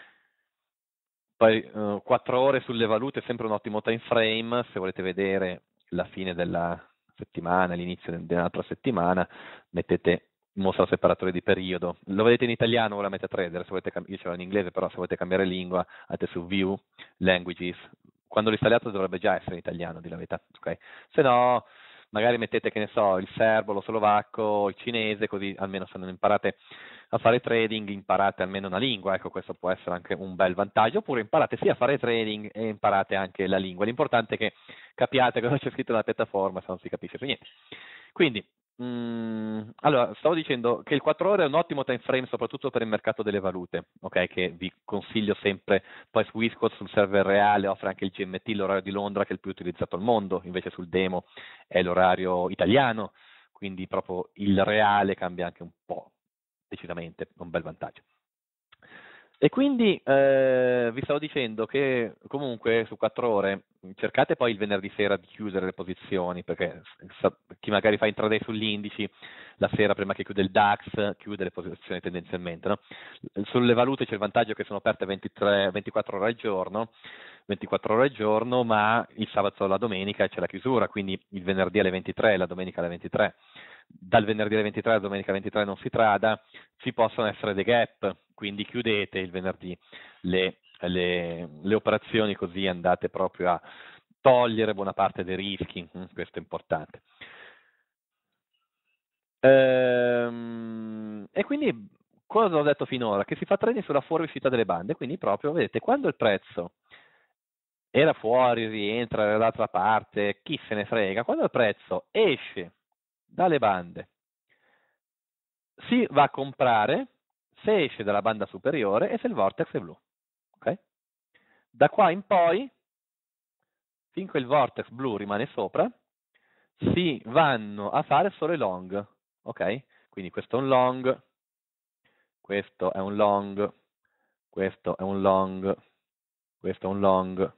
Poi uh, quattro ore sulle valute è sempre un ottimo time frame, se volete vedere la fine della settimana, l'inizio dell'altra settimana, mettete mostra separatore di periodo. Lo vedete in italiano ora MetaTrader, se volete io ce l'ho in inglese, però se volete cambiare lingua, andate su View, Languages. Quando l'ho installato dovrebbe già essere in italiano, di la verità, ok? Se no, magari mettete, che ne so, il serbo, lo slovacco, il cinese, così almeno se non imparate a fare trading, imparate almeno una lingua, ecco, questo può essere anche un bel vantaggio, oppure imparate sia a fare trading e imparate anche la lingua. L'importante è che capiate cosa c'è scritto nella piattaforma, se non si capisce più niente. Quindi, mh, allora, stavo dicendo che il quattro ore è un ottimo time frame, soprattutto per il mercato delle valute, ok? Che vi consiglio sempre, poi su Swissquote, sul server reale, offre anche il G M T, l'orario di Londra, che è il più utilizzato al mondo, invece sul demo è l'orario italiano, quindi proprio il reale cambia anche un po'. Decisamente un bel vantaggio. E quindi eh, vi stavo dicendo che comunque su quattro ore cercate poi il venerdì sera di chiudere le posizioni, perché sa, chi magari fa intraday sugli indici la sera prima che chiude il DAX chiude le posizioni tendenzialmente. No? Sulle valute c'è il vantaggio che sono aperte ventitré, ventiquattro ore al giorno, ventiquattro ore al giorno, ma il sabato e la domenica c'è la chiusura, quindi il venerdì alle ventitré e la domenica alle ventitré. Dal venerdì alle ventitré alla domenica alle ventitré non si trada, ci possono essere dei gap, quindi chiudete il venerdì le, le, le operazioni, così andate proprio a togliere buona parte dei rischi, questo è importante. Ehm, e quindi cosa ho detto finora? Che si fa trading sulla fuoriuscita delle bande, quindi proprio, vedete, quando il prezzo era fuori, rientra dall'altra parte, chi se ne frega, quando il prezzo esce dalle bande si va a comprare se esce dalla banda superiore e se il vortex è blu. Okay? Da qua in poi, finché il vortex blu rimane sopra, si vanno a fare solo i long. Ok? Quindi questo è un long, questo è un long, questo è un long, questo è un long,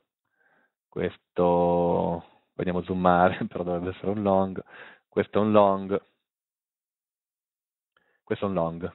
questo, vogliamo zoomare, però dovrebbe essere un long, questo è un long, questo è un long.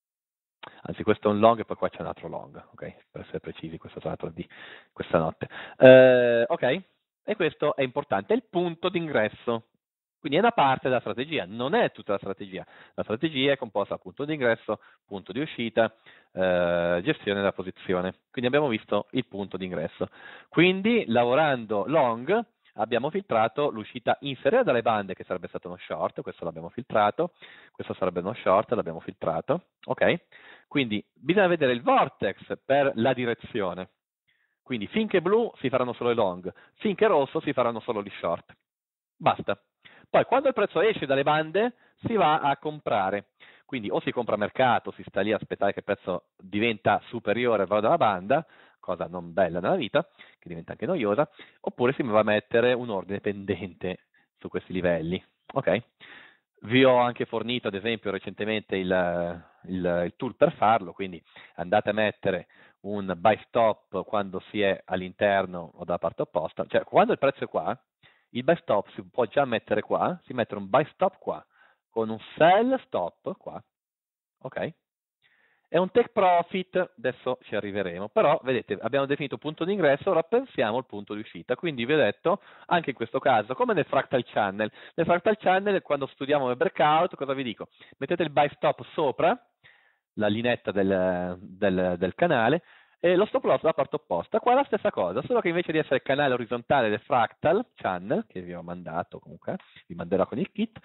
Anzi, questo è un long e poi qua c'è un altro long, ok? Per essere precisi, questo tra l'altro di questa notte. Eh, ok? E questo è importante, è il punto d'ingresso. Quindi è una parte della strategia, non è tutta la strategia. La strategia è composta da punto d'ingresso, punto di uscita, eh, gestione della posizione. Quindi abbiamo visto il punto d'ingresso. Quindi lavorando long abbiamo filtrato l'uscita inferiore dalle bande, che sarebbe stato uno short, questo l'abbiamo filtrato, questo sarebbe uno short, l'abbiamo filtrato, ok? Quindi bisogna vedere il vortex per la direzione. Quindi finché blu si faranno solo i long, finché rosso si faranno solo gli short. Basta. Poi quando il prezzo esce dalle bande si va a comprare. Quindi o si compra a mercato, si sta lì a aspettare che il prezzo diventa superiore al valore della banda, cosa non bella nella vita, che diventa anche noiosa, oppure si va a mettere un ordine pendente su questi livelli. Ok? Vi ho anche fornito, ad esempio, recentemente il, il, il tool per farlo, quindi andate a mettere un buy stop quando si è all'interno o dalla parte opposta, cioè quando il prezzo è qua, il buy stop si può già mettere qua, si mette un buy stop qua, con un sell stop qua, ok? È un take profit, adesso ci arriveremo, però vedete abbiamo definito punto di ingresso, ora pensiamo al punto di uscita, quindi vi ho detto anche in questo caso come nel fractal channel, nel fractal channel quando studiamo il breakout cosa vi dico? Mettete il buy stop sopra la linetta del, del, del canale e lo stop loss dalla parte opposta, qua è la stessa cosa, solo che invece di essere il canale orizzontale del fractal channel, che vi ho mandato comunque, vi manderò con il kit,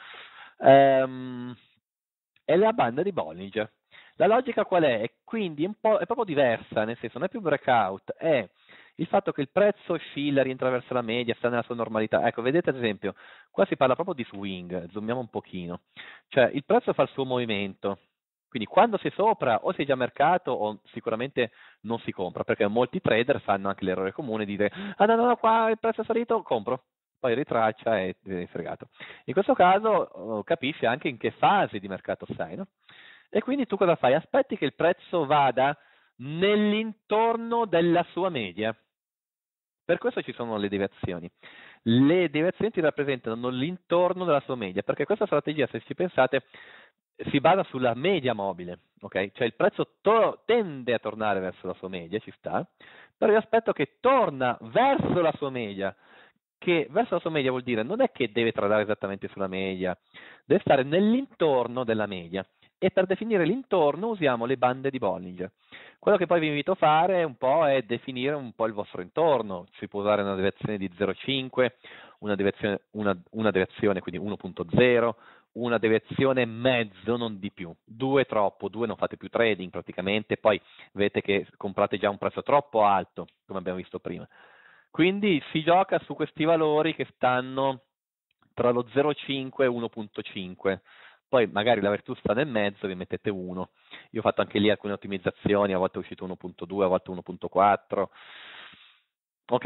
ehm, è la banda di Bollinger. La logica qual è? Quindi è, un po', è proprio diversa, nel senso non è più breakout, è il fatto che il prezzo oscilla, rientra verso la media, sta nella sua normalità. Ecco, vedete ad esempio, qua si parla proprio di swing, zoomiamo un pochino. Cioè il prezzo fa il suo movimento, quindi quando sei sopra o sei già mercato o sicuramente non si compra, perché molti trader fanno anche l'errore comune di dire ah no no, no qua il prezzo è salito, compro. Poi ritraccia e viene fregato. In questo caso oh, capisci anche in che fase di mercato sei, no? E quindi tu cosa fai? Aspetti che il prezzo vada nell'intorno della sua media. Per questo ci sono le deviazioni. Le deviazioni ti rappresentano l'intorno della sua media, perché questa strategia, se ci pensate, si basa sulla media mobile, ok? Cioè il prezzo to- tende a tornare verso la sua media, ci sta, però io aspetto che torna verso la sua media, che verso la sua media vuol dire non è che deve tradare esattamente sulla media, deve stare nell'intorno della media. E per definire l'intorno usiamo le bande di Bollinger. Quello che poi vi invito a fare un po' è definire un po' il vostro intorno. Si può usare una deviazione di zero virgola cinque, una deviazione, una, una deviazione quindi uno punto zero, una deviazione mezzo, non di più. Due è troppo, due non fate più trading praticamente, poi vedete che comprate già un prezzo troppo alto, come abbiamo visto prima. Quindi si gioca su questi valori che stanno tra lo zero virgola cinque e uno punto cinque. Poi magari la virtù sta nel mezzo, vi mettete uno. Io ho fatto anche lì alcune ottimizzazioni, a volte è uscito uno punto due, a volte uno punto quattro. Ok?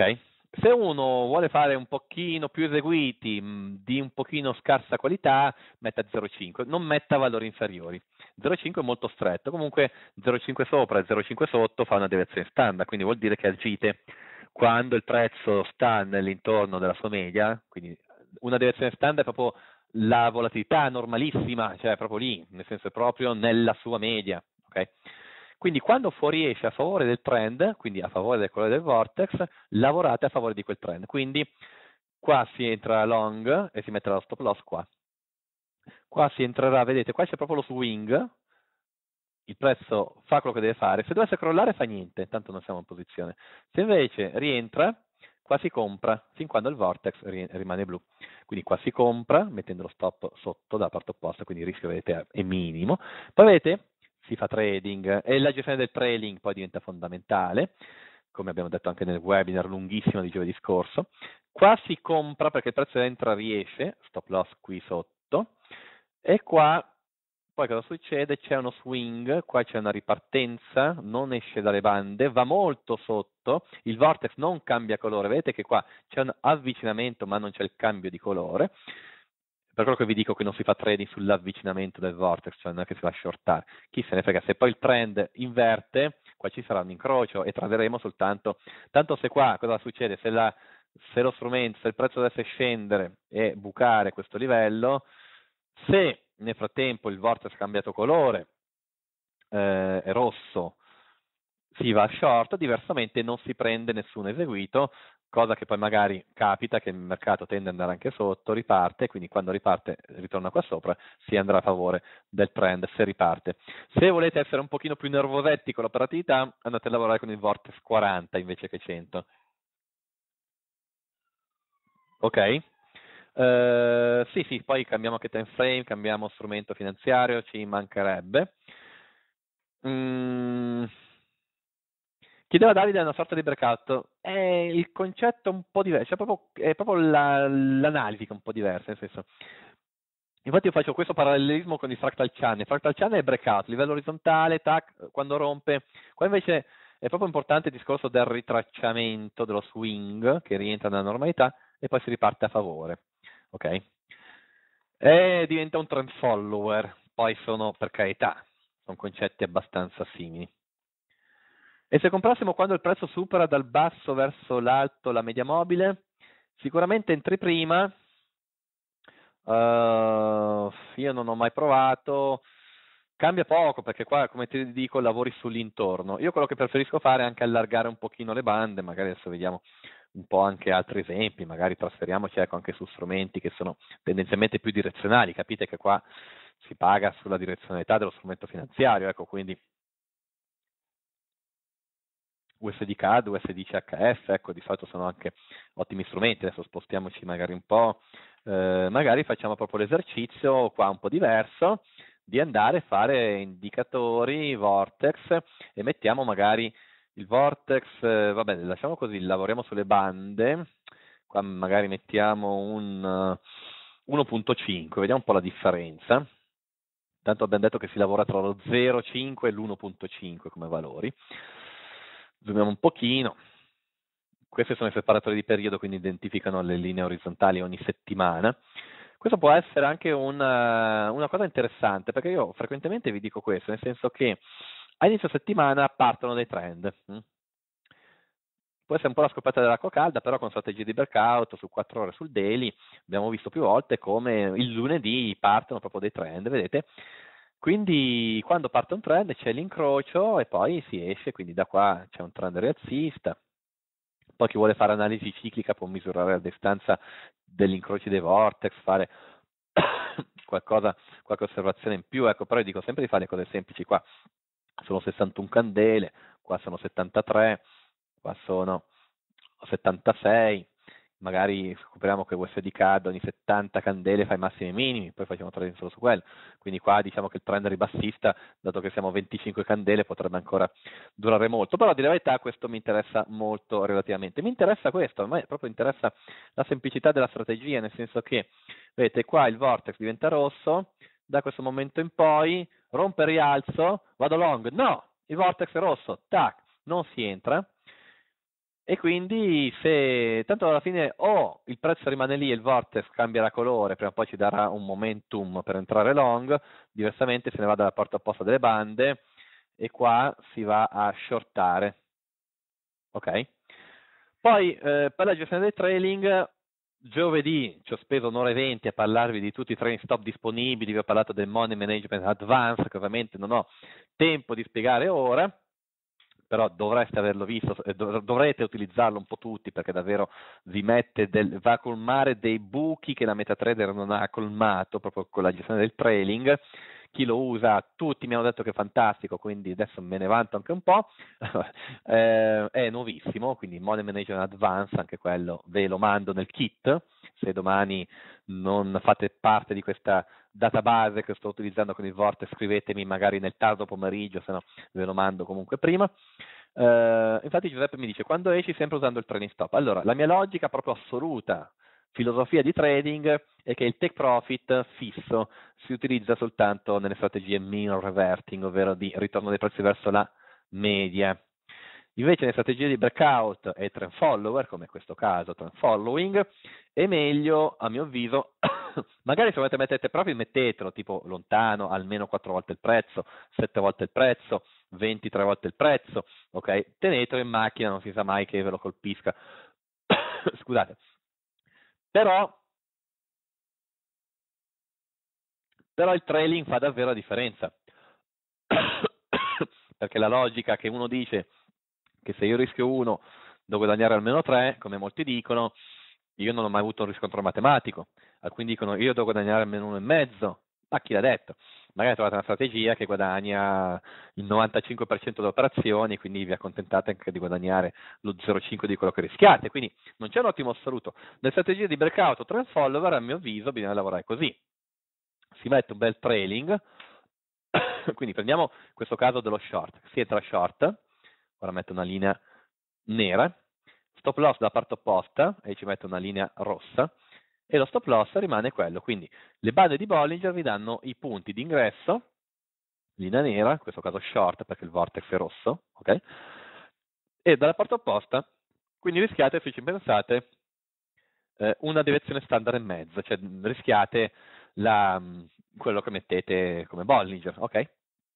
Se uno vuole fare un pochino più eseguiti, mh, di un pochino scarsa qualità, metta zero virgola cinque, non metta valori inferiori. zero virgola cinque è molto stretto, comunque zero virgola cinque sopra e zero virgola cinque sotto fa una deviazione standard, quindi vuol dire che agite quando il prezzo sta nell'intorno della sua media, quindi una deviazione standard è proprio la volatilità normalissima, cioè proprio lì, nel senso è proprio nella sua media, ok? Quindi quando fuoriesce a favore del trend, quindi a favore del colore del vortex, lavorate a favore di quel trend. Quindi qua si entra long e si metterà lo stop loss qua. Qua si entrerà, vedete, qua c'è proprio lo swing, il prezzo fa quello che deve fare. Se dovesse crollare fa niente, tanto non siamo in posizione. Se invece rientra, qua si compra, fin quando il vortex rimane blu. Quindi qua si compra, mettendo lo stop sotto dalla parte opposta, quindi il rischio, vedete, è minimo. Poi vedete, si fa trading e la gestione del trailing poi diventa fondamentale, come abbiamo detto anche nel webinar lunghissimo di giovedì scorso. Qua si compra perché il prezzo entra riesce, stop loss qui sotto, e qua poi cosa succede? C'è uno swing, qua c'è una ripartenza, non esce dalle bande, va molto sotto, il vortex non cambia colore, vedete che qua c'è un avvicinamento ma non c'è il cambio di colore, per quello che vi dico che non si fa trading sull'avvicinamento del vortex, cioè non è che si va a shortare, chi se ne frega, se poi il trend inverte, qua ci sarà un incrocio e traderemo soltanto, tanto se qua cosa succede? Se, la, se lo strumento, se il prezzo dovesse scendere e bucare questo livello, se nel frattempo il vortex ha cambiato colore, eh, è rosso, si va a short, diversamente non si prende nessun eseguito, cosa che poi magari capita che il mercato tende ad andare anche sotto, riparte, quindi quando riparte ritorna qua sopra, si andrà a favore del trend se riparte. Se volete essere un pochino più nervosetti con l'operatività, andate a lavorare con il vortex quaranta invece che cento. Ok? Uh, sì, sì, poi cambiamo anche time frame, cambiamo strumento finanziario, ci mancherebbe. Mm. Chiedeva Davide una sorta di breakout. È il concetto un po' diverso, cioè proprio, è proprio la, l'analisi che è un po' diversa, nel senso. Infatti io faccio questo parallelismo con il fractal channel. Il fractal channel è breakout, livello orizzontale, tac, quando rompe. Qua invece è proprio importante il discorso del ritracciamento, dello swing, che rientra nella normalità, e poi si riparte a favore. Ok? E diventa un trend follower. Poi sono, per carità, sono concetti abbastanza simili. E se comprassimo quando il prezzo supera dal basso verso l'alto la media mobile, sicuramente entri prima. Uh, io non ho mai provato, cambia poco perché qua, come ti dico, lavori sull'intorno. Io quello che preferisco fare è anche allargare un pochino le bande, magari adesso vediamo un po' anche altri esempi, magari trasferiamoci ecco, anche su strumenti che sono tendenzialmente più direzionali. Capite che qua si paga sulla direzionalità dello strumento finanziario, ecco, quindi U S D C A D, U S D C H F, ecco, di solito sono anche ottimi strumenti. Adesso spostiamoci magari un po', eh, magari facciamo proprio l'esercizio qua un po' diverso, di andare a fare indicatori, vortex, e mettiamo magari il vortex, eh, vabbè, lasciamo così, lavoriamo sulle bande, qua magari mettiamo un uh, uno virgola cinque, vediamo un po' la differenza. Tanto abbiamo detto che si lavora tra lo zero virgola cinque e l'uno virgola cinque come valori. Zoomiamo un pochino. Questi sono i separatori di periodo, quindi identificano le linee orizzontali ogni settimana. Questo può essere anche una, una cosa interessante, perché io frequentemente vi dico questo, nel senso che a inizio settimana partono dei trend. Può essere un po' la scoperta dell'acqua calda, però con strategie di breakout su quattro ore sul daily abbiamo visto più volte come il lunedì partono proprio dei trend, vedete? Quindi quando parte un trend c'è l'incrocio e poi si esce, quindi da qua c'è un trend rialzista. Poi chi vuole fare analisi ciclica può misurare la distanza degli incroci dei vortex, fare qualcosa, qualche osservazione in più, ecco, però io dico sempre di fare le cose semplici. Qua sono sessantuno candele, qua sono settantatré, qua sono settantasei, magari scopriamo che U S D C A D ogni settanta candele fa i massimi e i minimi, poi facciamo trading solo su quello, quindi qua diciamo che il trend ribassista, dato che siamo venticinque candele, potrebbe ancora durare molto, però di verità questo mi interessa molto relativamente. Mi interessa questo, a me proprio interessa la semplicità della strategia, nel senso che, vedete, qua il vortex diventa rosso, da questo momento in poi rompe il rialzo, vado long, no, il vortex è rosso, tac, non si entra, e quindi se tanto alla fine o il prezzo rimane lì e il vortex cambierà colore, prima o poi ci darà un momentum per entrare long, diversamente se ne va dalla parte opposta delle bande e qua si va a shortare. Ok? Poi eh, per la gestione del trailing, giovedì ci ho speso un'ora e venti a parlarvi di tutti i trailing stop disponibili, vi ho parlato del Money Management Advanced, che ovviamente non ho tempo di spiegare ora, però dovreste averlo visto, dovrete utilizzarlo un po' tutti, perché davvero vi mette del, va a colmare dei buchi che la MetaTrader non ha colmato proprio con la gestione del trailing. Chi lo usa, tutti mi hanno detto che è fantastico, quindi adesso me ne vanto anche un po'. eh, è nuovissimo, quindi Money Management Advanced, anche quello ve lo mando nel kit, se domani non fate parte di questa database che sto utilizzando con il Vortex, scrivetemi magari nel tardo pomeriggio, se no ve lo mando comunque prima. Uh, infatti Giuseppe mi dice: quando esci sempre usando il trailing stop? Allora, la mia logica proprio assoluta, filosofia di trading, è che il take profit fisso si utilizza soltanto nelle strategie mean reverting, ovvero di ritorno dei prezzi verso la media. Invece nelle strategie di breakout e trend follower, come in questo caso trend following, è meglio, a mio avviso, magari se volete mettete profit, mettetelo tipo lontano, almeno quattro volte il prezzo, sette volte il prezzo, ventitré volte il prezzo, ok? Tenetelo in macchina, non si sa mai che ve lo colpisca. Scusate. Però, però il trailing fa davvero la differenza. Perché la logica che uno dice che se io rischio uno devo guadagnare almeno tre, come molti dicono, io non ho mai avuto un riscontro matematico. Alcuni dicono io devo guadagnare almeno uno e mezzo, ma chi l'ha detto? Magari trovate una strategia che guadagna il novantacinque per cento delle operazioni, quindi vi accontentate anche di guadagnare lo zero virgola cinque di quello che rischiate, quindi non c'è un ottimo assoluto. Nelle strategie di breakout o trend follower, a mio avviso, bisogna lavorare così. Si mette un bel trailing, quindi prendiamo questo caso dello short, si entra short, ora metto una linea nera, stop loss dalla parte opposta e ci metto una linea rossa e lo stop loss rimane quello, quindi le bande di Bollinger vi danno i punti di ingresso, linea nera, in questo caso short perché il vortex è rosso, ok? E dalla parte opposta, quindi rischiate, se ci pensate, eh, una direzione standard e mezzo, cioè rischiate la, quello che mettete come Bollinger, ok?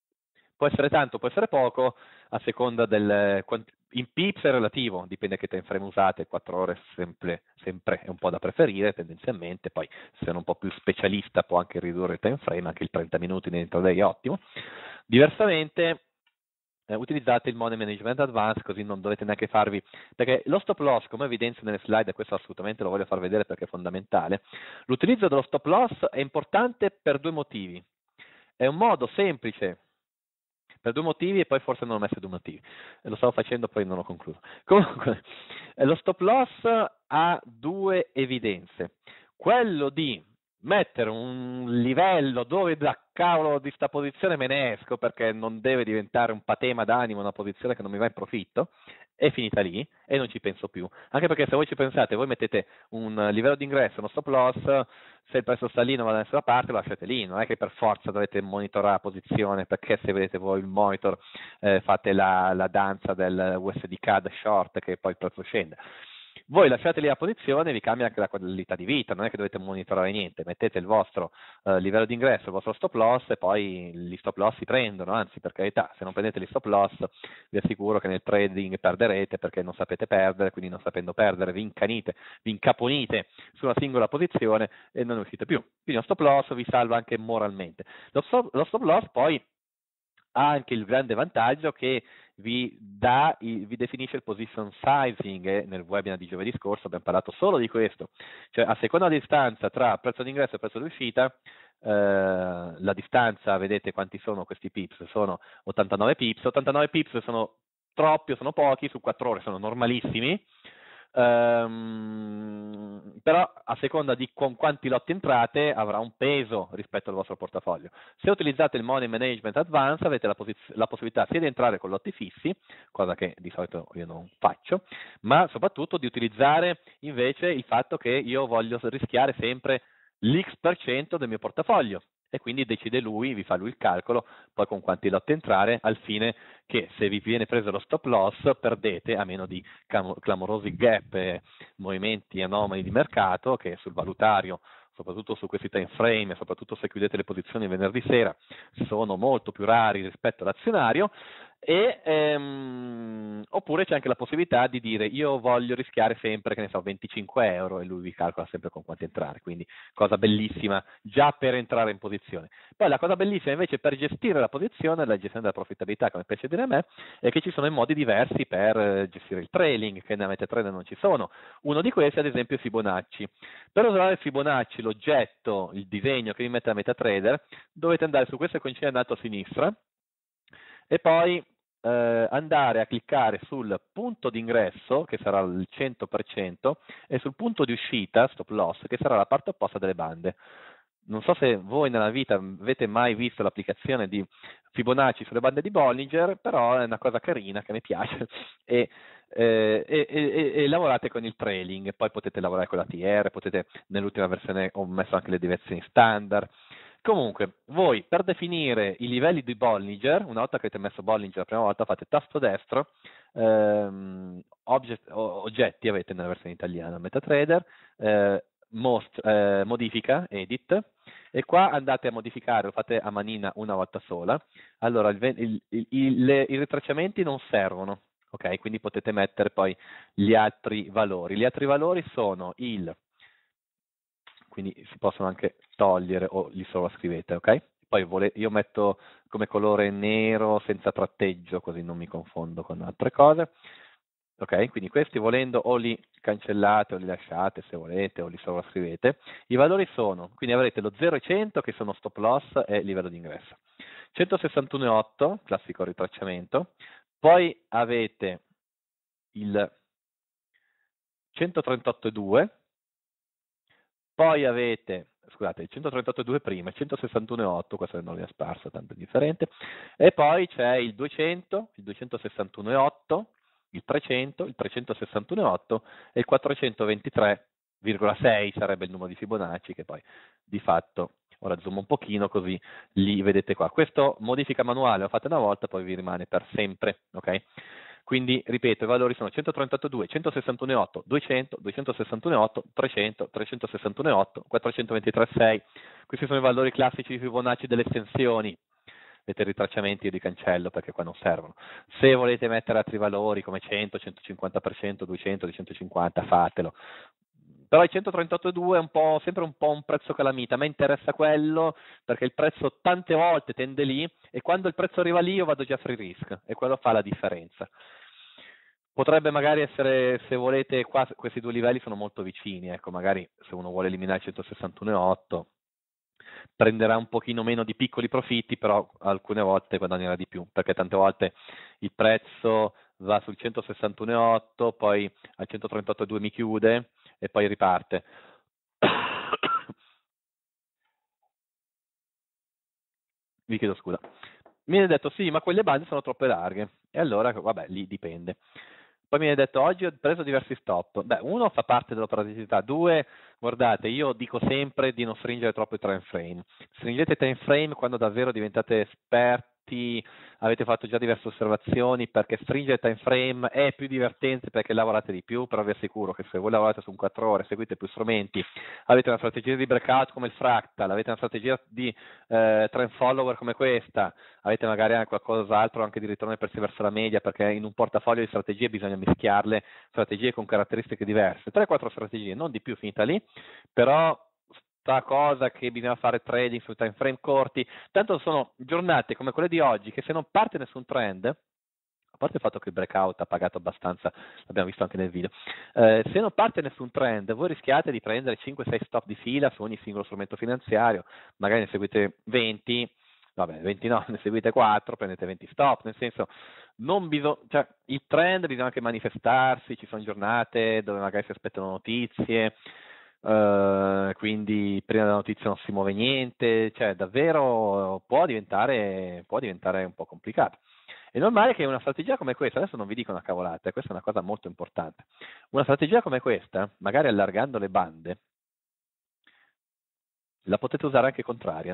Può essere tanto, può essere poco, a seconda del... In pips è relativo, dipende che time frame usate, quattro ore sempre, sempre è un po' da preferire tendenzialmente, poi se è un po' più specialista può anche ridurre il time frame, anche il trenta minuti dentro day è ottimo. Diversamente eh, utilizzate il Money Management Advanced, così non dovete neanche farvi, perché lo stop loss, come evidenzio nelle slide, e questo assolutamente lo voglio far vedere perché è fondamentale, l'utilizzo dello stop loss è importante per due motivi. È un modo semplice, per due motivi, e poi forse non ho messo due motivi, lo stavo facendo poi non ho concluso. Comunque, lo stop loss ha due evidenze: quello di mettere un livello dove da cavolo di sta posizione me ne esco, perché non deve diventare un patema d'animo, una posizione che non mi va in profitto, è finita lì e non ci penso più, anche perché se voi ci pensate, voi mettete un livello di ingresso, uno stop loss, se il prezzo sta lì non va da nessuna parte lo lasciate lì, non è che per forza dovete monitorare la posizione, perché se vedete voi il monitor eh, fate la, la danza del U S D C A D short che poi il prezzo scende. Voi lasciate lì la posizione e vi cambia anche la qualità di vita, non è che dovete monitorare niente, mettete il vostro eh, livello di ingresso, il vostro stop loss e poi gli stop loss si prendono, anzi per carità, se non prendete gli stop loss vi assicuro che nel trading perderete perché non sapete perdere, quindi non sapendo perdere vi incanite, vi incaponite su una singola posizione e non ne uscite più. Quindi lo stop loss vi salva anche moralmente. Lo stop, lo stop loss poi ha anche il grande vantaggio che vi, dà, vi definisce il position sizing, e nel webinar di giovedì scorso abbiamo parlato solo di questo, cioè a seconda della distanza tra prezzo d'ingresso e prezzo d'uscita, eh, la distanza, vedete quanti sono questi pips, sono ottantanove pips, ottantanove pips sono troppi o sono pochi, su quattro ore sono normalissimi, Um, però a seconda di con quanti lotti entrate avrà un peso rispetto al vostro portafoglio. Se utilizzate il Money Management Advanced avete la, la possibilità sia di entrare con lotti fissi, cosa che di solito io non faccio, ma soprattutto di utilizzare invece il fatto che io voglio rischiare sempre l'X per cento del mio portafoglio. e quindi decide lui, vi fa lui il calcolo, poi con quanti lotti entrare, al fine che se vi viene preso lo stop loss perdete, a meno di clamorosi gap e movimenti anomali di mercato che sul valutario, soprattutto su questi time frame, soprattutto se chiudete le posizioni venerdì sera, sono molto più rari rispetto all'azionario. E, ehm, oppure c'è anche la possibilità di dire io voglio rischiare sempre, che ne so, venticinque euro, e lui vi calcola sempre con quanti entrare, quindi cosa bellissima già per entrare in posizione. Poi la cosa bellissima invece per gestire la posizione, la gestione della profittabilità, come piace dire a me, è che ci sono i modi diversi per gestire il trailing, che nella MetaTrader non ci sono. Uno di questi ad esempio è Fibonacci. Per usare Fibonacci, l'oggetto, il disegno che vi mette a MetaTrader, dovete andare su questo iconcino in alto a sinistra e poi eh, andare a cliccare sul punto d'ingresso, che sarà il cento per cento, e sul punto di uscita, stop loss, che sarà la parte opposta delle bande. Non so se voi nella vita avete mai visto l'applicazione di Fibonacci sulle bande di Bollinger, però è una cosa carina che mi piace e, eh, e, e, e lavorate con il trailing, poi potete lavorare con l'A T R, potete, nell'ultima versione ho messo anche le deviazioni standard. Comunque, voi per definire i livelli di Bollinger, una volta che avete messo Bollinger la prima volta, fate tasto destro, ehm, object, oggetti avete nella versione italiana, MetaTrader, eh, most, eh, modifica, edit, e qua andate a modificare, lo fate a manina una volta sola. Allora, il, il, il, il, le, i ritracciamenti non servono, ok? Quindi potete mettere poi gli altri valori. Gli altri valori sono il... quindi si possono anche togliere o li sovrascrivete, ok? Poi vole, io metto come colore nero senza tratteggio, così non mi confondo con altre cose. Ok, quindi questi volendo o li cancellate o li lasciate se volete o li sovrascrivete. I valori sono, quindi avrete lo zero e cento che sono stop loss e livello di ingresso. centosessantuno virgola otto, classico ritracciamento. Poi avete il centotrentotto virgola due. Poi avete, scusate, il centotrentotto virgola due prima, il centosessantuno virgola otto, questo non è sparso, tanto è differente, e poi c'è il duecento, il duecentosessantuno virgola otto, il trecento, il trecentosessantuno virgola otto e il quattrocentoventitré virgola sei sarebbe il numero di Fibonacci, che poi di fatto, ora zoom un pochino così li vedete qua. Questo modifica manuale, lo fate una volta, poi vi rimane per sempre, ok? Quindi, ripeto, i valori sono centotrentotto virgola due, centosessantuno virgola otto, duecento, duecentosessantuno virgola otto, trecento, trecentosessantuno virgola otto, quattrocentoventitré virgola sei. Questi sono i valori classici di Fibonacci delle estensioni. Vedete i ritracciamenti io li cancello perché qua non servono. Se volete mettere altri valori come cento, centocinquanta per cento, duecento, duecentocinquanta, fatelo. Però il centotrentotto virgola due è un po', sempre un po' un prezzo calamita, a me interessa quello perché il prezzo tante volte tende lì e quando il prezzo arriva lì io vado già free risk e quello fa la differenza. Potrebbe magari essere, se volete, qua questi due livelli sono molto vicini, ecco, magari se uno vuole eliminare il centosessantuno virgola otto prenderà un pochino meno di piccoli profitti, però alcune volte guadagnerà di più, perché tante volte il prezzo va sul centosessantuno virgola otto, poi al centotrentotto virgola due mi chiude e poi riparte. Vi chiedo scusa. Mi viene detto sì, ma quelle bande sono troppe larghe. E allora, vabbè, lì dipende. Poi mi viene detto oggi ho preso diversi stop. Beh, uno fa parte dell'operatività, due, guardate, io dico sempre di non stringere troppo i time frame. Stringete i time frame quando davvero diventate esperti, avete fatto già diverse osservazioni, perché stringere time frame è più divertente perché lavorate di più, però vi assicuro che se voi lavorate su un quattro ore, seguite più strumenti, avete una strategia di breakout come il fractal, avete una strategia di eh, trend follower come questa, avete magari anche qualcos'altro anche di ritorno per verso la media, perché in un portafoglio di strategie bisogna mischiarle, strategie con caratteristiche diverse, tre quattro strategie, non di più, finita lì, però sta cosa che bisogna fare trading su time frame corti, tanto sono giornate come quelle di oggi che se non parte nessun trend, a parte il fatto che il breakout ha pagato abbastanza, l'abbiamo visto anche nel video, eh, se non parte nessun trend, voi rischiate di prendere cinque sei stop di fila su ogni singolo strumento finanziario, magari ne seguite venti, vabbè, venti no, ne seguite quattro, prendete venti stop, nel senso, non bisogna, cioè, il trend bisogna anche manifestarsi, ci sono giornate dove magari si aspettano notizie, Uh, quindi prima della notizia non si muove niente, cioè davvero può diventare, può diventare un po' complicato. È normale che una strategia come questa, adesso non vi dico una cavolata, questa è una cosa molto importante, una strategia come questa, magari allargando le bande, la potete usare anche contraria,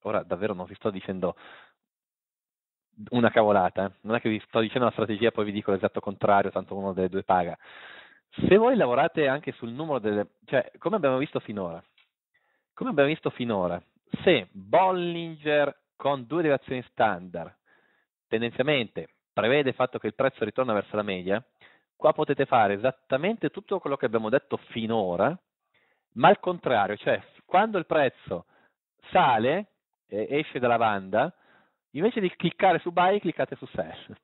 ora davvero non vi sto dicendo una cavolata, eh. Non è che vi sto dicendo la strategia e poi vi dico l'esatto contrario, tanto uno delle due paga. Se voi lavorate anche sul numero delle, cioè come abbiamo visto finora, come abbiamo visto finora, se Bollinger con due deviazioni standard tendenzialmente prevede il fatto che il prezzo ritorna verso la media, qua potete fare esattamente tutto quello che abbiamo detto finora, ma al contrario, cioè quando il prezzo sale, eh, esce dalla banda, invece di cliccare su buy, cliccate su sell.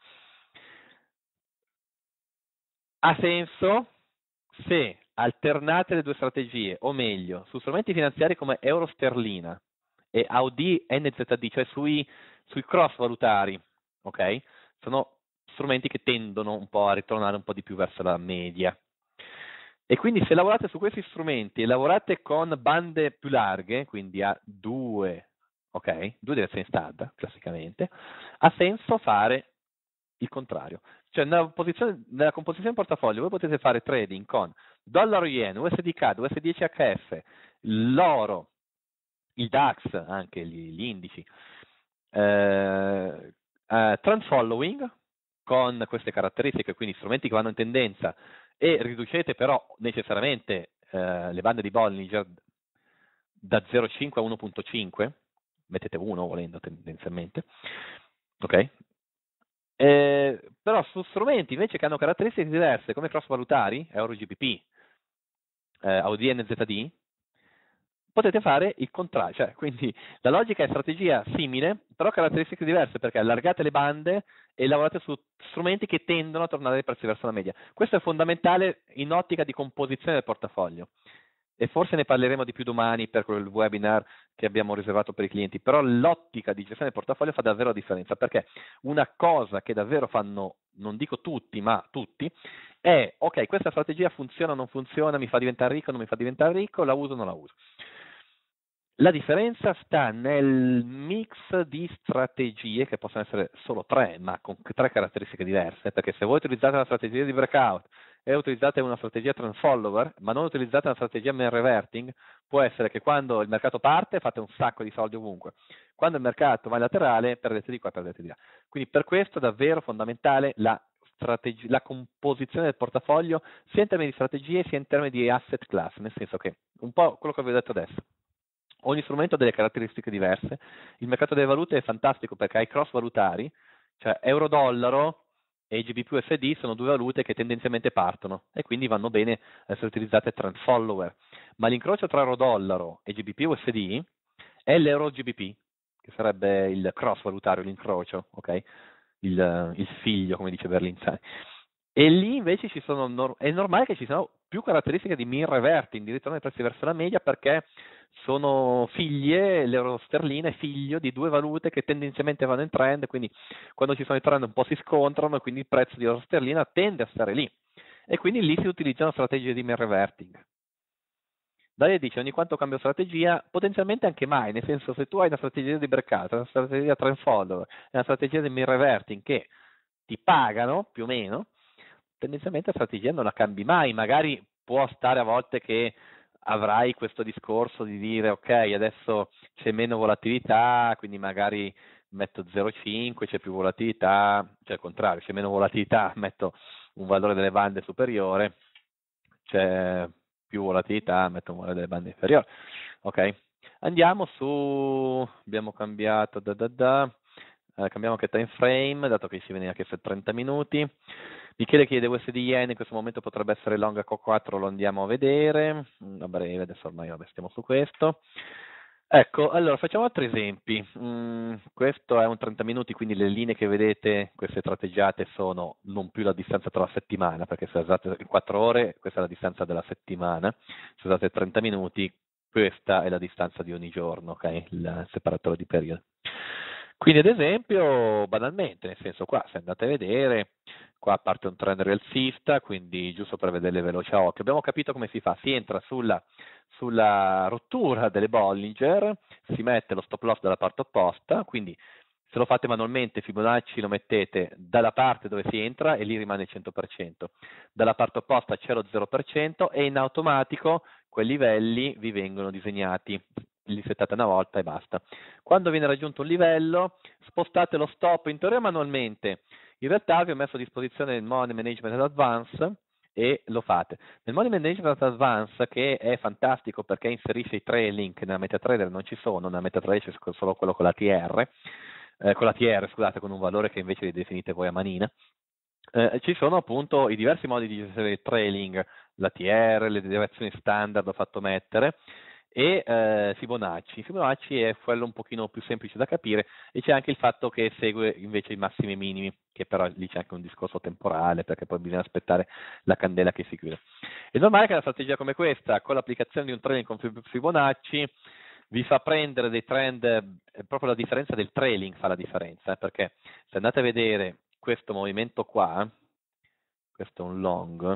Ha senso se alternate le due strategie, o meglio, su strumenti finanziari come euro sterlina e A U D N Z D, cioè sui, sui cross valutari, ok? Sono strumenti che tendono un po' a ritornare un po' di più verso la media. E quindi se lavorate su questi strumenti e lavorate con bande più larghe, quindi a due, ok? Due direzioni standard, classicamente, ha senso fare il contrario. Cioè nella, posizione, nella composizione portafoglio voi potete fare trading con dollaro yen, U S D C A D, U S D C H F, l'oro, il DAX, anche gli, gli indici, eh, eh, trend following con queste caratteristiche, quindi strumenti che vanno in tendenza, e riducete però necessariamente eh, le bande di Bollinger da zero virgola cinque a uno virgola cinque, mettete uno volendo tendenzialmente, ok? Eh, però su strumenti invece che hanno caratteristiche diverse come cross valutari, Euro G B P, eh, A U D N Z D, potete fare il contrario, cioè quindi la logica è strategia simile, però caratteristiche diverse perché allargate le bande e lavorate su strumenti che tendono a tornare i prezzi verso la media. Questo è fondamentale in ottica di composizione del portafoglio. E forse ne parleremo di più domani per quel webinar che abbiamo riservato per i clienti, però l'ottica di gestione del portafoglio fa davvero la differenza, perché una cosa che davvero fanno, non dico tutti, ma tutti, è ok, questa strategia funziona o non funziona, mi fa diventare ricco o non mi fa diventare ricco, la uso o non la uso. La differenza sta nel mix di strategie, che possono essere solo tre, ma con tre caratteristiche diverse, perché se voi utilizzate una strategia di breakout e utilizzate una strategia trend follower, ma non utilizzate una strategia mean reverting, può essere che quando il mercato parte fate un sacco di soldi ovunque, quando il mercato va in laterale perdete di qua, perdete di là. Quindi per questo è davvero fondamentale la, la composizione del portafoglio, sia in termini di strategie sia in termini di asset class, nel senso che un po' quello che vi ho detto adesso. Ogni strumento ha delle caratteristiche diverse. Il mercato delle valute è fantastico perché ha i cross valutari, cioè euro-dollaro e G B P U S D sono due valute che tendenzialmente partono e quindi vanno bene a essere utilizzate trend follower. Ma l'incrocio tra euro-dollaro e G B P U S D è l'euro-G B P, che sarebbe il cross valutario, l'incrocio, ok? Il, il figlio, come dice Berlinzani. E lì invece ci sono, è normale che ci siano più caratteristiche di mean reverting, di ritorno dei prezzi verso la media, perché sono figlie, l'euro sterlina è figlio di due valute che tendenzialmente vanno in trend, quindi quando ci sono i trend un po' si scontrano e quindi il prezzo di euro sterlina tende a stare lì. E quindi lì si utilizzano strategie di mean reverting. Dalia dice ogni quanto cambio strategia, potenzialmente anche mai, nel senso se tu hai una strategia di breakout, una strategia trend follower, una strategia di mean reverting che ti pagano più o meno, tendenzialmente la strategia non la cambi mai, magari può stare a volte che avrai questo discorso di dire ok, adesso c'è meno volatilità, quindi magari metto zero virgola cinque, c'è più volatilità, cioè al contrario, c'è meno volatilità, metto un valore delle bande superiore, c'è più volatilità, metto un valore delle bande inferiore. Ok, andiamo su, abbiamo cambiato da da da, eh, cambiamo anche time frame, dato che si viene anche per trenta minuti. Michele chiede U S D yen, in questo momento potrebbe essere long a Q quattro, lo andiamo a vedere, a breve, adesso ormai vabbè, stiamo su questo. Ecco, allora facciamo altri esempi. Mm, questo è un trenta minuti, quindi le linee che vedete, queste tratteggiate, sono non più la distanza tra la settimana, perché se usate quattro ore, questa è la distanza della settimana, se usate trenta minuti, questa è la distanza di ogni giorno, ok? Il separatore di periodo. Quindi ad esempio, banalmente, nel senso qua, se andate a vedere, qua parte un trend rialzista, quindi giusto per vederle veloce a occhio. Abbiamo capito come si fa, si entra sulla, sulla rottura delle Bollinger, si mette lo stop loss dalla parte opposta, quindi se lo fate manualmente Fibonacci lo mettete dalla parte dove si entra e lì rimane il cento per cento, dalla parte opposta c'è lo zero per cento e in automatico quei livelli vi vengono disegnati. li settate una volta e basta. Quando viene raggiunto un livello, spostate lo stop in teoria manualmente. In realtà vi ho messo a disposizione il Money Management Advance e lo fate. Nel Money Management Advance, che è fantastico perché inserisce i trailing che nella MetaTrader non ci sono, nella MetaTrader c'è solo quello con la T R, eh, con la T R, scusate, con un valore che invece li definite voi a manina. Eh, ci sono appunto i diversi modi di gestire il trailing, la T R, le derivazioni standard ho fatto mettere, e eh, Fibonacci. Fibonacci è quello un pochino più semplice da capire e c'è anche il fatto che segue invece i massimi e minimi, che però lì c'è anche un discorso temporale perché poi bisogna aspettare la candela che si chiude. È normale che una strategia come questa, con l'applicazione di un trailing con Fibonacci, vi fa prendere dei trend, eh, proprio la differenza del trailing fa la differenza, eh, perché se andate a vedere questo movimento qua, questo è un long,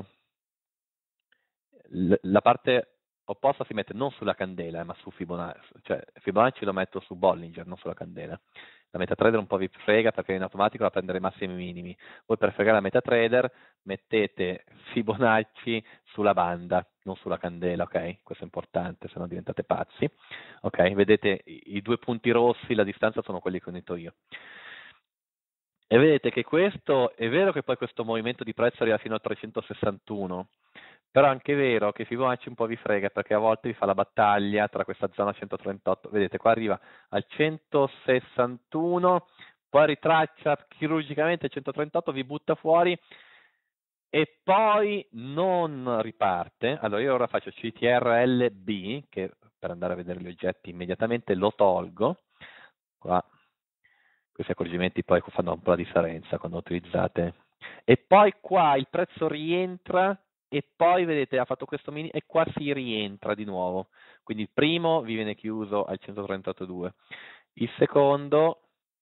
la parte opposta si mette non sulla candela, ma su Fibonacci, cioè Fibonacci lo metto su Bollinger, non sulla candela. La MetaTrader un po' vi frega perché in automatico va a prendere i massimi e minimi. Voi per fregare la MetaTrader mettete Fibonacci sulla banda, non sulla candela, ok? Questo è importante, se no diventate pazzi. Ok, vedete i due punti rossi, la distanza sono quelli che ho detto io. E vedete che questo, è vero che poi questo movimento di prezzo arriva fino a trecentosessantuno, però è anche vero che Fibonacci un po' vi frega perché a volte vi fa la battaglia tra questa zona centotrentotto, vedete qua arriva al centosessantuno, poi ritraccia chirurgicamente il centotrentotto, vi butta fuori e poi non riparte. Allora io ora faccio C T R L B, che per andare a vedere gli oggetti immediatamente lo tolgo, qua questi accorgimenti poi fanno un po' la differenza quando utilizzate, e poi qua il prezzo rientra e poi vedete ha fatto questo mini e qua si rientra di nuovo, quindi il primo vi viene chiuso al centotrentotto virgola due, il secondo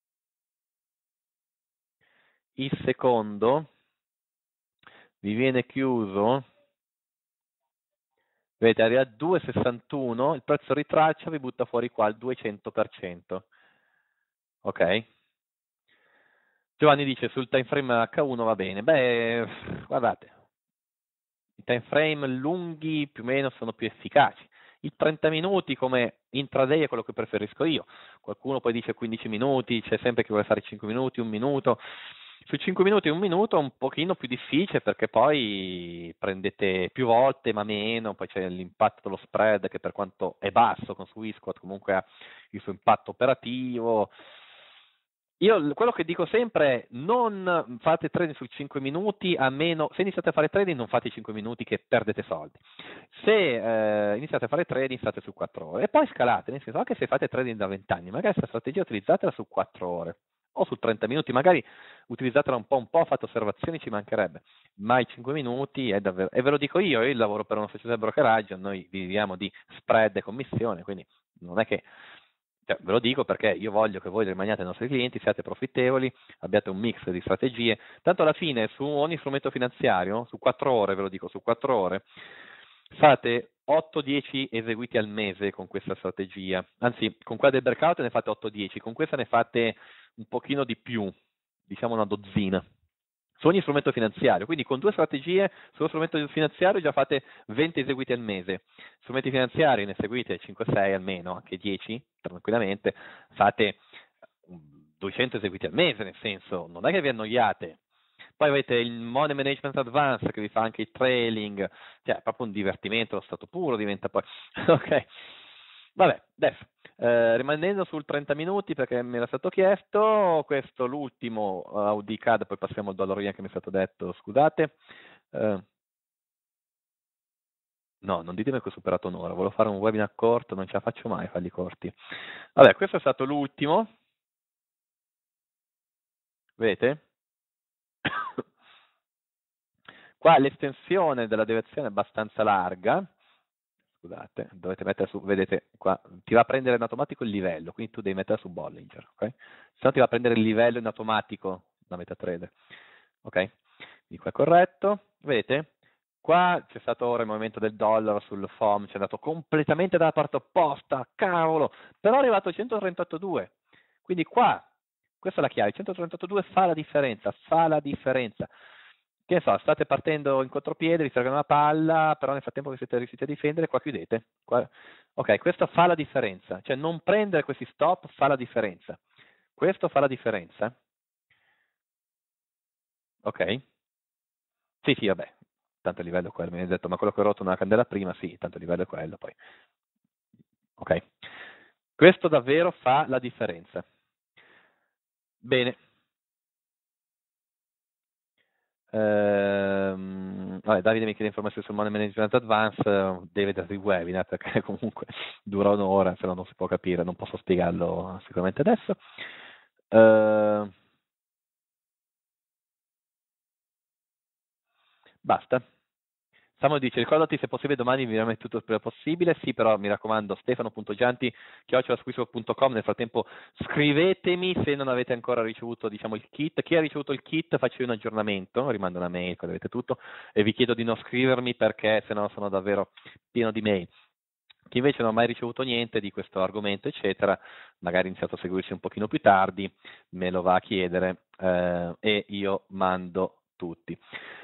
il secondo vi viene chiuso, vedete arriva a due virgola sessantuno, il prezzo ritraccia, vi butta fuori qua al duecento per cento, ok? Giovanni dice sul time frame H uno va bene, beh guardate, i time frame lunghi più o meno sono più efficaci. I trenta minuti come intraday è quello che preferisco io. Qualcuno poi dice quindici minuti, c'è sempre chi vuole fare cinque minuti, un minuto. Su cinque minuti e un minuto è un pochino più difficile perché poi prendete più volte ma meno, poi c'è l'impatto dello spread che per quanto è basso con Swissquote comunque ha il suo impatto operativo. Io quello che dico sempre è non fate trading su cinque minuti, a meno, se iniziate a fare trading non fate cinque minuti che perdete soldi. Se eh, iniziate a fare trading state su quattro ore e poi scalate, nel senso anche se fate trading da venti anni, magari questa strategia utilizzatela su quattro ore o su trenta minuti, magari utilizzatela un po' un po', fate osservazioni, ci mancherebbe, ma i cinque minuti è davvero, e ve lo dico io, io lavoro per una società di brokeraggio, noi viviamo di spread e commissione, quindi non è che Cioè, ve lo dico perché io voglio che voi rimaniate ai nostri clienti, siate profittevoli, abbiate un mix di strategie. Tanto alla fine su ogni strumento finanziario, su quattro ore, ve lo dico, su quattro ore, fate otto dieci eseguiti al mese con questa strategia. Anzi, con quella del breakout ne fate otto dieci, con questa ne fate un pochino di più, diciamo una dozzina. Su ogni strumento finanziario, quindi con due strategie sullo strumento finanziario già fate venti eseguiti al mese, strumenti finanziari ne seguite cinque sei almeno, anche dieci tranquillamente, fate duecento eseguiti al mese, nel senso non è che vi annoiate. Poi avete il Money Management Advance che vi fa anche il trailing, cioè è proprio un divertimento, lo stato puro diventa poi, ok. Vabbè, adesso, eh, rimanendo sul trenta minuti perché mi era stato chiesto, questo l'ultimo Audi C A D, poi passiamo al dollaro yen che mi è stato detto, scusate. Eh, no, non ditemi che ho superato un'ora, volevo fare un webinar corto, non ce la faccio mai a farli corti. Vabbè, questo è stato l'ultimo, vedete? Qua l'estensione della deviazione è abbastanza larga, scusate, dovete mettere su, vedete qua, ti va a prendere in automatico il livello, quindi tu devi mettere su Bollinger, ok? Se no ti va a prendere il livello in automatico da MetaTrader, ok? Quindi qua è corretto, vedete? Qua c'è stato ora il movimento del dollaro sul F O M, c'è andato completamente dalla parte opposta, cavolo, però è arrivato a centotrentotto virgola due, quindi qua, questa è la chiave, centotrentotto virgola due fa la differenza, fa la differenza. che ne so, state partendo in contropiede, vi serve una palla, però nel frattempo che siete riusciti a difendere, qua chiudete. Qua... Ok, questo fa la differenza, cioè non prendere questi stop fa la differenza. Questo fa la differenza. Ok? Sì, sì, vabbè, tanto il livello è quello, mi hai detto, ma quello che ho rotto una candela prima, sì, tanto il livello è quello, poi. Ok? Questo davvero fa la differenza. Bene. Ehm, vabbè, Davide mi chiede informazioni sul Money Management Advance, deve darvi il webinar perché comunque dura un'ora, se no non si può capire, non posso spiegarlo sicuramente adesso. Ehm, basta. Samuel dice, ricordati se possibile domani vi metto tutto il prima possibile, sì però mi raccomando stefano punto gianti chiocciola squisito punto com, nel frattempo scrivetemi se non avete ancora ricevuto diciamo il kit, chi ha ricevuto il kit faccio un aggiornamento, rimando una mail, avete tutto, e vi chiedo di non scrivermi perché sennò sono davvero pieno di mail. Chi invece non ha mai ricevuto niente di questo argomento, eccetera, magari ha iniziato a seguirci un pochino più tardi, me lo va a chiedere eh, e io mando tutti.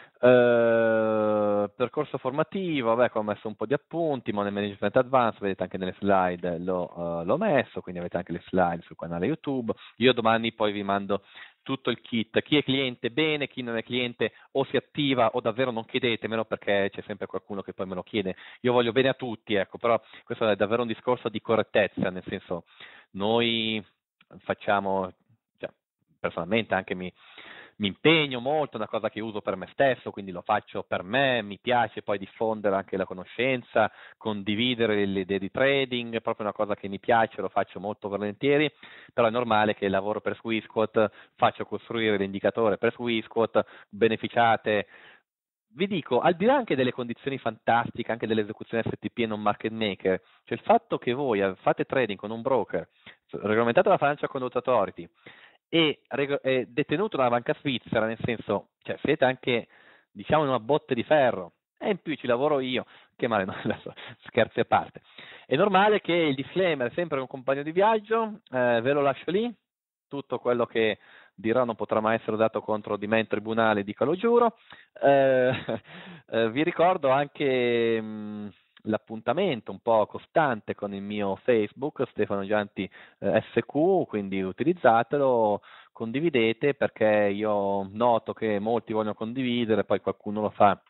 Uh, percorso formativo, vabbè, ho messo un po' di appunti, Money Management Advanced, vedete anche nelle slide l'ho, uh, l'ho messo, quindi avete anche le slide sul canale YouTube. Io domani poi vi mando tutto il kit. Chi è cliente bene, chi non è cliente o si attiva o davvero non chiedetemelo perché c'è sempre qualcuno che poi me lo chiede. Io voglio bene a tutti, ecco, però questo è davvero un discorso di correttezza, nel senso noi facciamo, cioè, personalmente anche mi mi impegno molto, è una cosa che uso per me stesso, quindi lo faccio per me, mi piace poi diffondere anche la conoscenza, condividere le idee di trading, è proprio una cosa che mi piace, lo faccio molto volentieri, però è normale che lavoro per Swissquote, faccio costruire l'indicatore per Swissquote, beneficiate. Vi dico, al di là anche delle condizioni fantastiche, anche dell'esecuzione S T P e non market maker, cioè il fatto che voi fate trading con un broker regolamentato dalla Financial Conduct Authority e è detenuto dalla banca svizzera, nel senso, cioè siete anche, diciamo, in una botte di ferro, e in più ci lavoro io, che male, no? Adesso, scherzi a parte. È normale che il disclaimer è sempre un compagno di viaggio, eh, ve lo lascio lì, tutto quello che dirò non potrà mai essere dato contro di me in tribunale, dico lo giuro. Eh, eh, vi ricordo anche mh, l'appuntamento un po' costante con il mio Facebook, Stefano Gianti eh, S Q, quindi utilizzatelo, condividete perché io noto che molti vogliono condividere, poi qualcuno lo fa.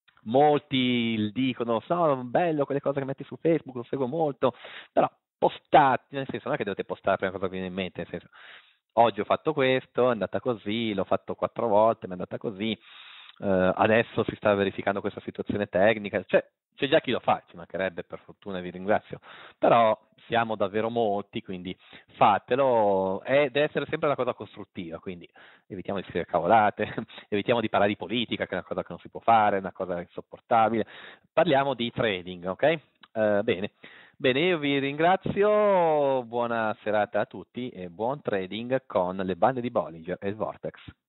Molti dicono, sono bello quelle cose che metti su Facebook, lo seguo molto, però postate, nel senso non è che dovete postare la prima cosa che viene in mente, nel senso oggi ho fatto questo, è andata così, l'ho fatto quattro volte, mi è andata così, eh, adesso si sta verificando questa situazione tecnica, cioè c'è già chi lo fa, ci mancherebbe, per fortuna vi ringrazio, però siamo davvero molti, quindi fatelo, e deve essere sempre una cosa costruttiva, quindi evitiamo di scrivere cavolate, evitiamo di parlare di politica, che è una cosa che non si può fare, è una cosa insopportabile, parliamo di trading, ok? Uh, bene. Bene, io vi ringrazio, buona serata a tutti e buon trading con le bande di Bollinger e il Vortex.